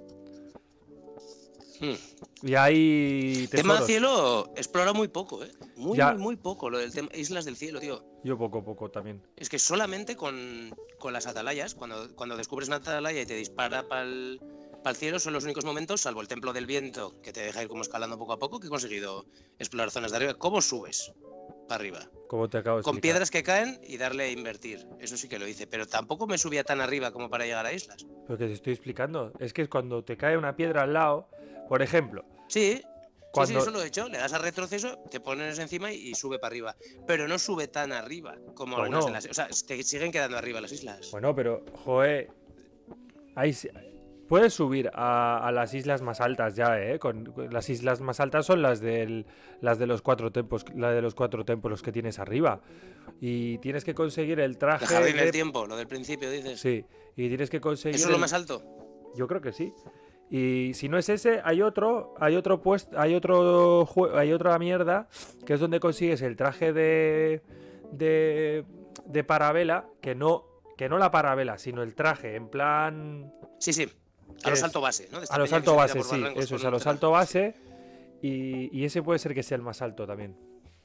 Y hay tesoros. Tema cielo, explora muy poco, ¿eh? Muy poco lo del tema islas del cielo, tío. Yo poco también. Es que solamente con las atalayas, cuando descubres una atalaya y te dispara para el cielo, son los únicos momentos, salvo el templo del viento, que te deja ir como escalando poco a poco, que he conseguido explorar zonas de arriba. ¿Cómo subes para arriba? Como te acabo de explicar. Con piedras que caen y darle a invertir. Eso sí que lo hice, pero tampoco me subía tan arriba como para llegar a islas. Pero que te estoy explicando. Es que cuando te cae una piedra al lado, por ejemplo... Sí, eso lo he hecho. Le das a retroceso, te pones encima y sube para arriba. Pero no sube tan arriba como algunas de las... O sea, te siguen quedando arriba las islas. Bueno, pero, joder... Puedes subir a las islas más altas ya, ¿eh? Las islas más altas son las de los 4 templos, la de los 4 templos que tienes arriba. Y tienes que conseguir el traje... El jardín del tiempo, lo del principio, dices. Sí, y tienes que conseguir... ¿Eso es lo más alto? Yo creo que sí. Y si no es ese, hay otra mierda, que es donde consigues el traje de parabela, que no la parabela, sino el traje, en plan... Sí. A los salto base, ¿no? A los salto base, sí, eso es, a los salto base. Y ese puede ser que sea el más alto también.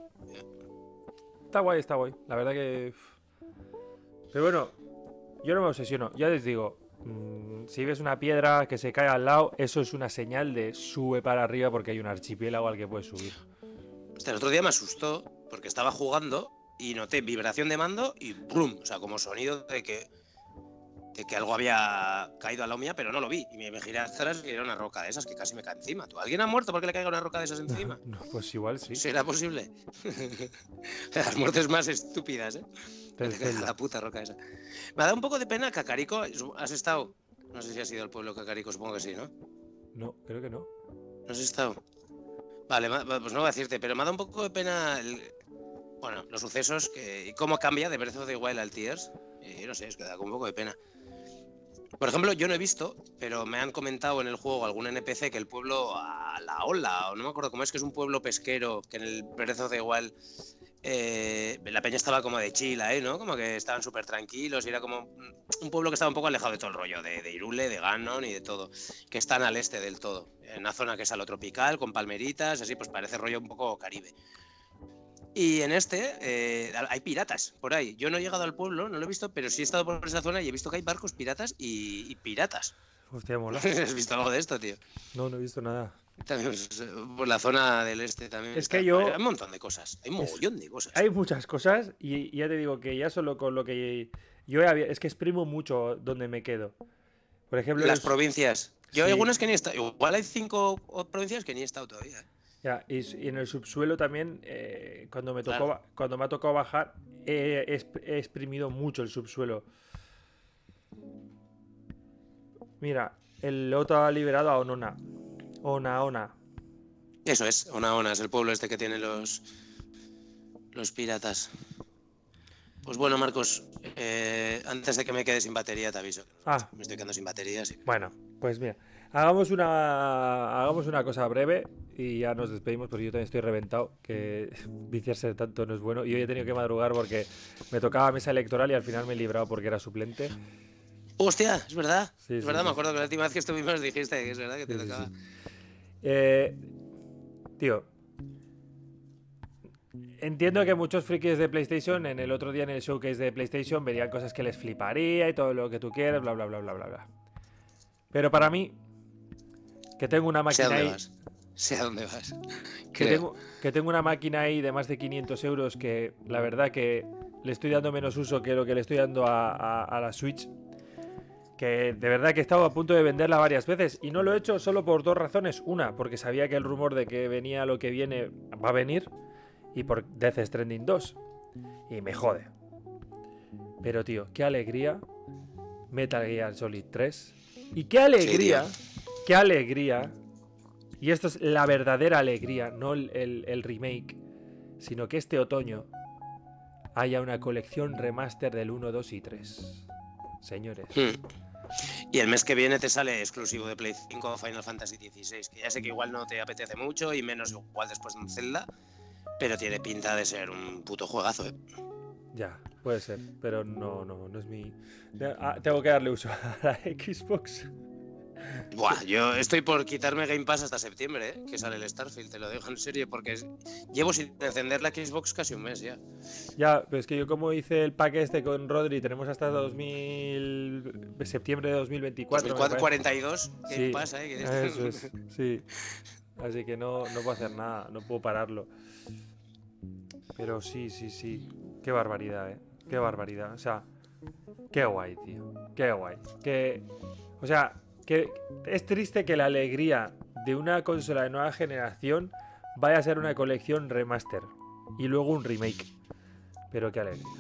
Está guay, la verdad que... Pero bueno, yo no me obsesiono. Ya les digo, si ves una piedra que se cae al lado, eso es una señal de sube para arriba porque hay un archipiélago al que puedes subir. El otro día me asustó porque estaba jugando y noté vibración de mando y ¡brum! O sea, como sonido de que algo había caído a la mía, pero no lo vi. Y me giré atrás y era una roca de esas que casi me cae encima. ¿Alguien ha muerto porque le caiga una roca de esas encima? No, pues igual sí. ¿Será posible? Las muertes más estúpidas, ¿eh? La puta roca esa. Me ha dado un poco de pena Kakariko. ¿Has estado? No sé si has ido al pueblo Kakariko, supongo que sí, ¿no? No, creo que no. ¿No has estado? Vale, pues no voy a decirte, pero me ha dado un poco de pena los sucesos y cómo cambia de Breath of the Wild al Tears. Y no sé, es que da un poco de pena. Por ejemplo, yo no he visto, pero me han comentado en el juego algún NPC que el pueblo a la Ola, o no me acuerdo cómo es, que es un pueblo pesquero, que en el Breath of the Wild la peña estaba como de chila, ¿no? Como que estaban súper tranquilos y era como un pueblo que estaba un poco alejado de todo el rollo, de Hyrule, de Ganon y de todo, que están al este del todo, en una zona que es a lo tropical, con palmeritas, así, pues parece rollo un poco Caribe. Y en hay piratas por ahí. Yo no he llegado al pueblo, no lo he visto, pero sí he estado por esa zona y he visto que hay barcos piratas y piratas. Hostia, mola. ¿Has visto algo de esto, tío? No he visto nada. También, por la zona del este también. Es que hay un montón de cosas. Hay un mogollón de cosas. Hay muchas cosas y ya te digo que ya solo con lo que yo es que exprimo mucho donde me quedo. Por ejemplo, las provincias. Yo hay algunas que ni he estado. Igual hay 5 provincias que ni he estado todavía. Ya, y en el subsuelo también, cuando me ha tocado bajar, he exprimido mucho el subsuelo. Mira, el otro ha liberado a Onona. Ona. Eso es, Ona, es el pueblo este que tiene los piratas. Pues bueno, Marcos, antes de que me quede sin batería te aviso. Me estoy quedando sin batería, sí. Bueno, pues mira, hagamos una cosa breve y ya nos despedimos porque yo también estoy reventado, que viciarse tanto no es bueno. Y hoy he tenido que madrugar porque me tocaba mesa electoral y al final me he librado porque era suplente. ¡Hostia! Es verdad. Sí, es verdad, me acuerdo que la última vez que estuvimos dijiste que es verdad que te tocaba. Tío, entiendo que muchos frikis de PlayStation en el otro día en el showcase de PlayStation verían cosas que les fliparía y todo lo que tú quieras, bla, bla, bla, bla, bla, bla. Pero para mí, que tengo una máquina ahí... Sé a dónde vas. Que tengo una máquina ahí de más de 500 euros que la verdad que le estoy dando menos uso que lo que le estoy dando a la Switch. Que de verdad que he estado a punto de venderla varias veces y no lo he hecho solo por 2 razones. Una, porque sabía que el rumor de que venía lo que viene va a venir, y por Death Stranding 2. Y me jode. Pero tío, qué alegría Metal Gear Solid 3. Y qué alegría, qué alegría. Y esto es la verdadera alegría, no el remake, sino que este otoño haya una colección remaster del 1, 2 y 3. Señores. Y el mes que viene te sale exclusivo de Play 5 Final Fantasy XVI, que ya sé que igual no te apetece mucho y menos igual después de un Zelda, pero tiene pinta de ser un puto juegazo, ¿eh? Ya, puede ser, pero no es mi... Tengo que darle uso a la Xbox. Buah, yo estoy por quitarme Game Pass hasta septiembre, que sale el Starfield, te lo dejo en serio, porque llevo sin encender la Xbox casi un mes ya. Ya, pero es que yo como hice el pack este con Rodri, tenemos hasta septiembre de 2024. 2042, Game Pass, Eso es, sí. Así que no puedo hacer nada, no puedo pararlo. Pero sí. Qué barbaridad, qué barbaridad. O sea, qué guay, tío. Qué guay. O sea, que es triste que la alegría de una consola de nueva generación vaya a ser una colección remaster y luego un remake. Pero qué alegría.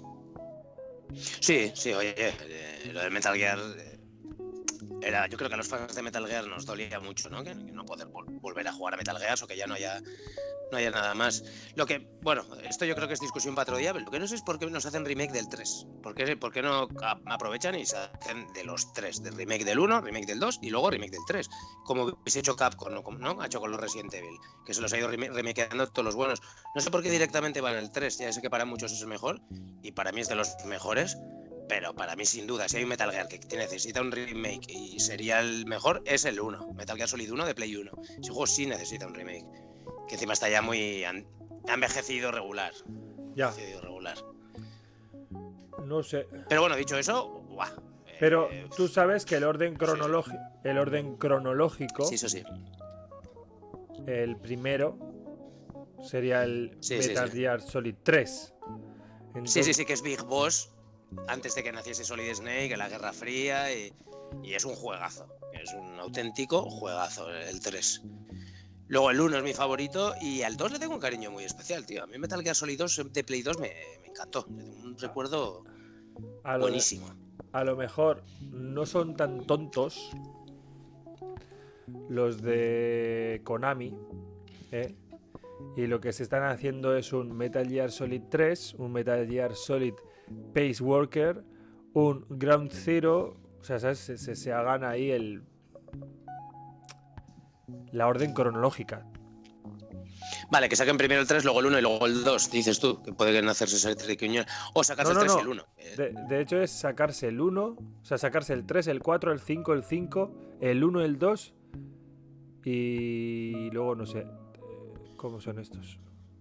Sí, oye, lo de Metal Gear yo creo que a los fans de Metal Gear nos dolía mucho, ¿no? Que no poder volver a jugar a Metal Gear o que ya no haya nada más. Bueno, esto yo creo que es discusión para otro día, pero lo que no sé es por qué nos hacen remake del 3. ¿Por qué no aprovechan y se hacen de los 3? Del remake del 1, remake del 2 y luego remake del 3. Como hubiese hecho Capcom, ¿no? Ha hecho con los Resident Evil, que se los ha ido remakeando todos los buenos. No sé por qué directamente van el 3, ya sé que para muchos es el mejor y para mí es de los mejores. Pero para mí, sin duda, si hay un Metal Gear que necesita un remake y sería el mejor, es el 1. Metal Gear Solid 1 de Play 1. Ese juego sí necesita un remake. Que encima está ya muy... Ha envejecido regular. Ya. Envejecido regular. No sé. Pero bueno, dicho eso, ¡buah! Pero tú sabes que el orden cronológico, Sí, eso sí. el primero sería el Metal Gear Solid 3. Entonces... Sí, que es Big Boss antes de que naciese Solid Snake, en la Guerra Fría, y es un juegazo. Es un auténtico juegazo, el 3. Luego el 1 es mi favorito y al 2 le tengo un cariño muy especial, tío. A mí Metal Gear Solid 2 de Play 2 me encantó. Le tengo un recuerdo buenísimo. A lo mejor no son tan tontos los de Konami, y lo que se están haciendo es un Metal Gear Solid 3, un Metal Gear Solid Pace Worker, un Ground Zero. O sea, ¿sabes? Se hagan ahí la orden cronológica. Vale, que saquen primero el 3, luego el 1 y luego el 2, dices tú, que puede hacerse ese triquiñuelo. O sacarse el 3 y el 1. De hecho es sacarse el 1, o sea, sacarse el 3, el 4, el 5, el 5, el 1, el 2 y luego no sé cómo son estos.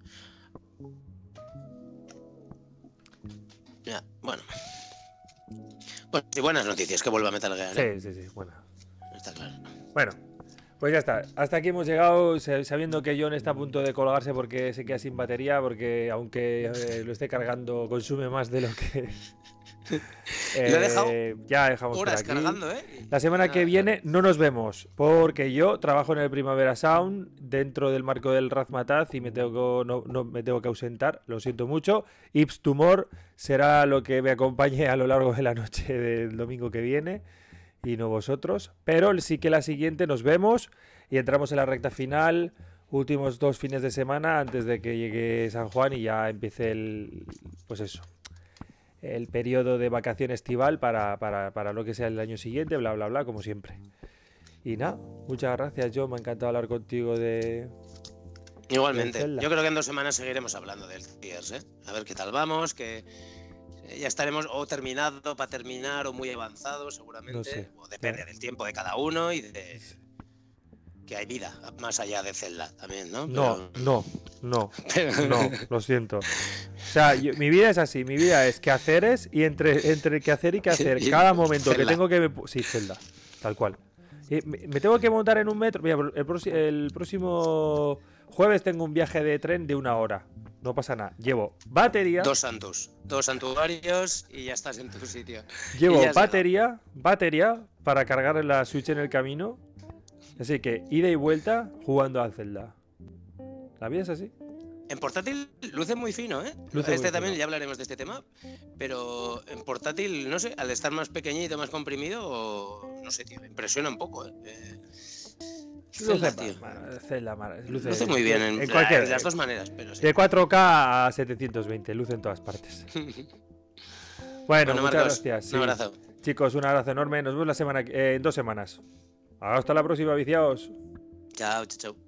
Ya, bueno. Bueno, y buenas noticias, que vuelva a Metal Gear. Sí, bueno. Está claro. Bueno, pues ya está. Hasta aquí hemos llegado, sabiendo que John está a punto de colgarse porque se queda sin batería, porque aunque lo esté cargando, consume más de lo que... Lo he dejado ya dejamos horas por aquí. cargando, La semana que viene no nos vemos, porque yo trabajo en el Primavera Sound dentro del marco del Razmataz y me tengo que ausentar, lo siento mucho. Ips Tumor será lo que me acompañe a lo largo de la noche del domingo que viene y no vosotros, pero sí que la siguiente nos vemos y entramos en la recta final, últimos 2 fines de semana antes de que llegue San Juan y ya empiece el periodo de vacación estival para lo que sea el año siguiente, bla, bla, bla, como siempre. Y nada, muchas gracias, John, me ha encantado hablar contigo de... Igualmente, yo creo que en 2 semanas seguiremos hablando del Gears, a ver qué tal vamos, que ya estaremos o terminado para terminar o muy avanzado seguramente, no sé, o depende del tiempo de cada uno y de... Que hay vida más allá de Zelda también, ¿no? No, lo siento. O sea, mi vida es así, mi vida es quehaceres y entre quehacer y quehacer, cada momento Zelda. Que tengo que... Sí, Zelda, tal cual. Y me tengo que montar en un metro. Mira, el próximo jueves tengo un viaje de tren de 1 hora. No pasa nada. Llevo batería. 2 santuarios y ya estás en tu sitio. Llevo batería para cargar la Switch en el camino. Así que ida y vuelta jugando a Zelda. ¿La vida es así? En portátil luce muy fino, ¿eh? También ya hablaremos de este tema. Pero en portátil, no sé, al estar más pequeñito, más comprimido, no sé, tío, impresiona un poco, Luce muy bien en las dos maneras, pero sí. De 4K a 720, luce en todas partes. Bueno, muchas Marcos, gracias. Un abrazo. Chicos, un abrazo enorme. Nos vemos en 2 semanas. Hasta la próxima, viciaos. Chao.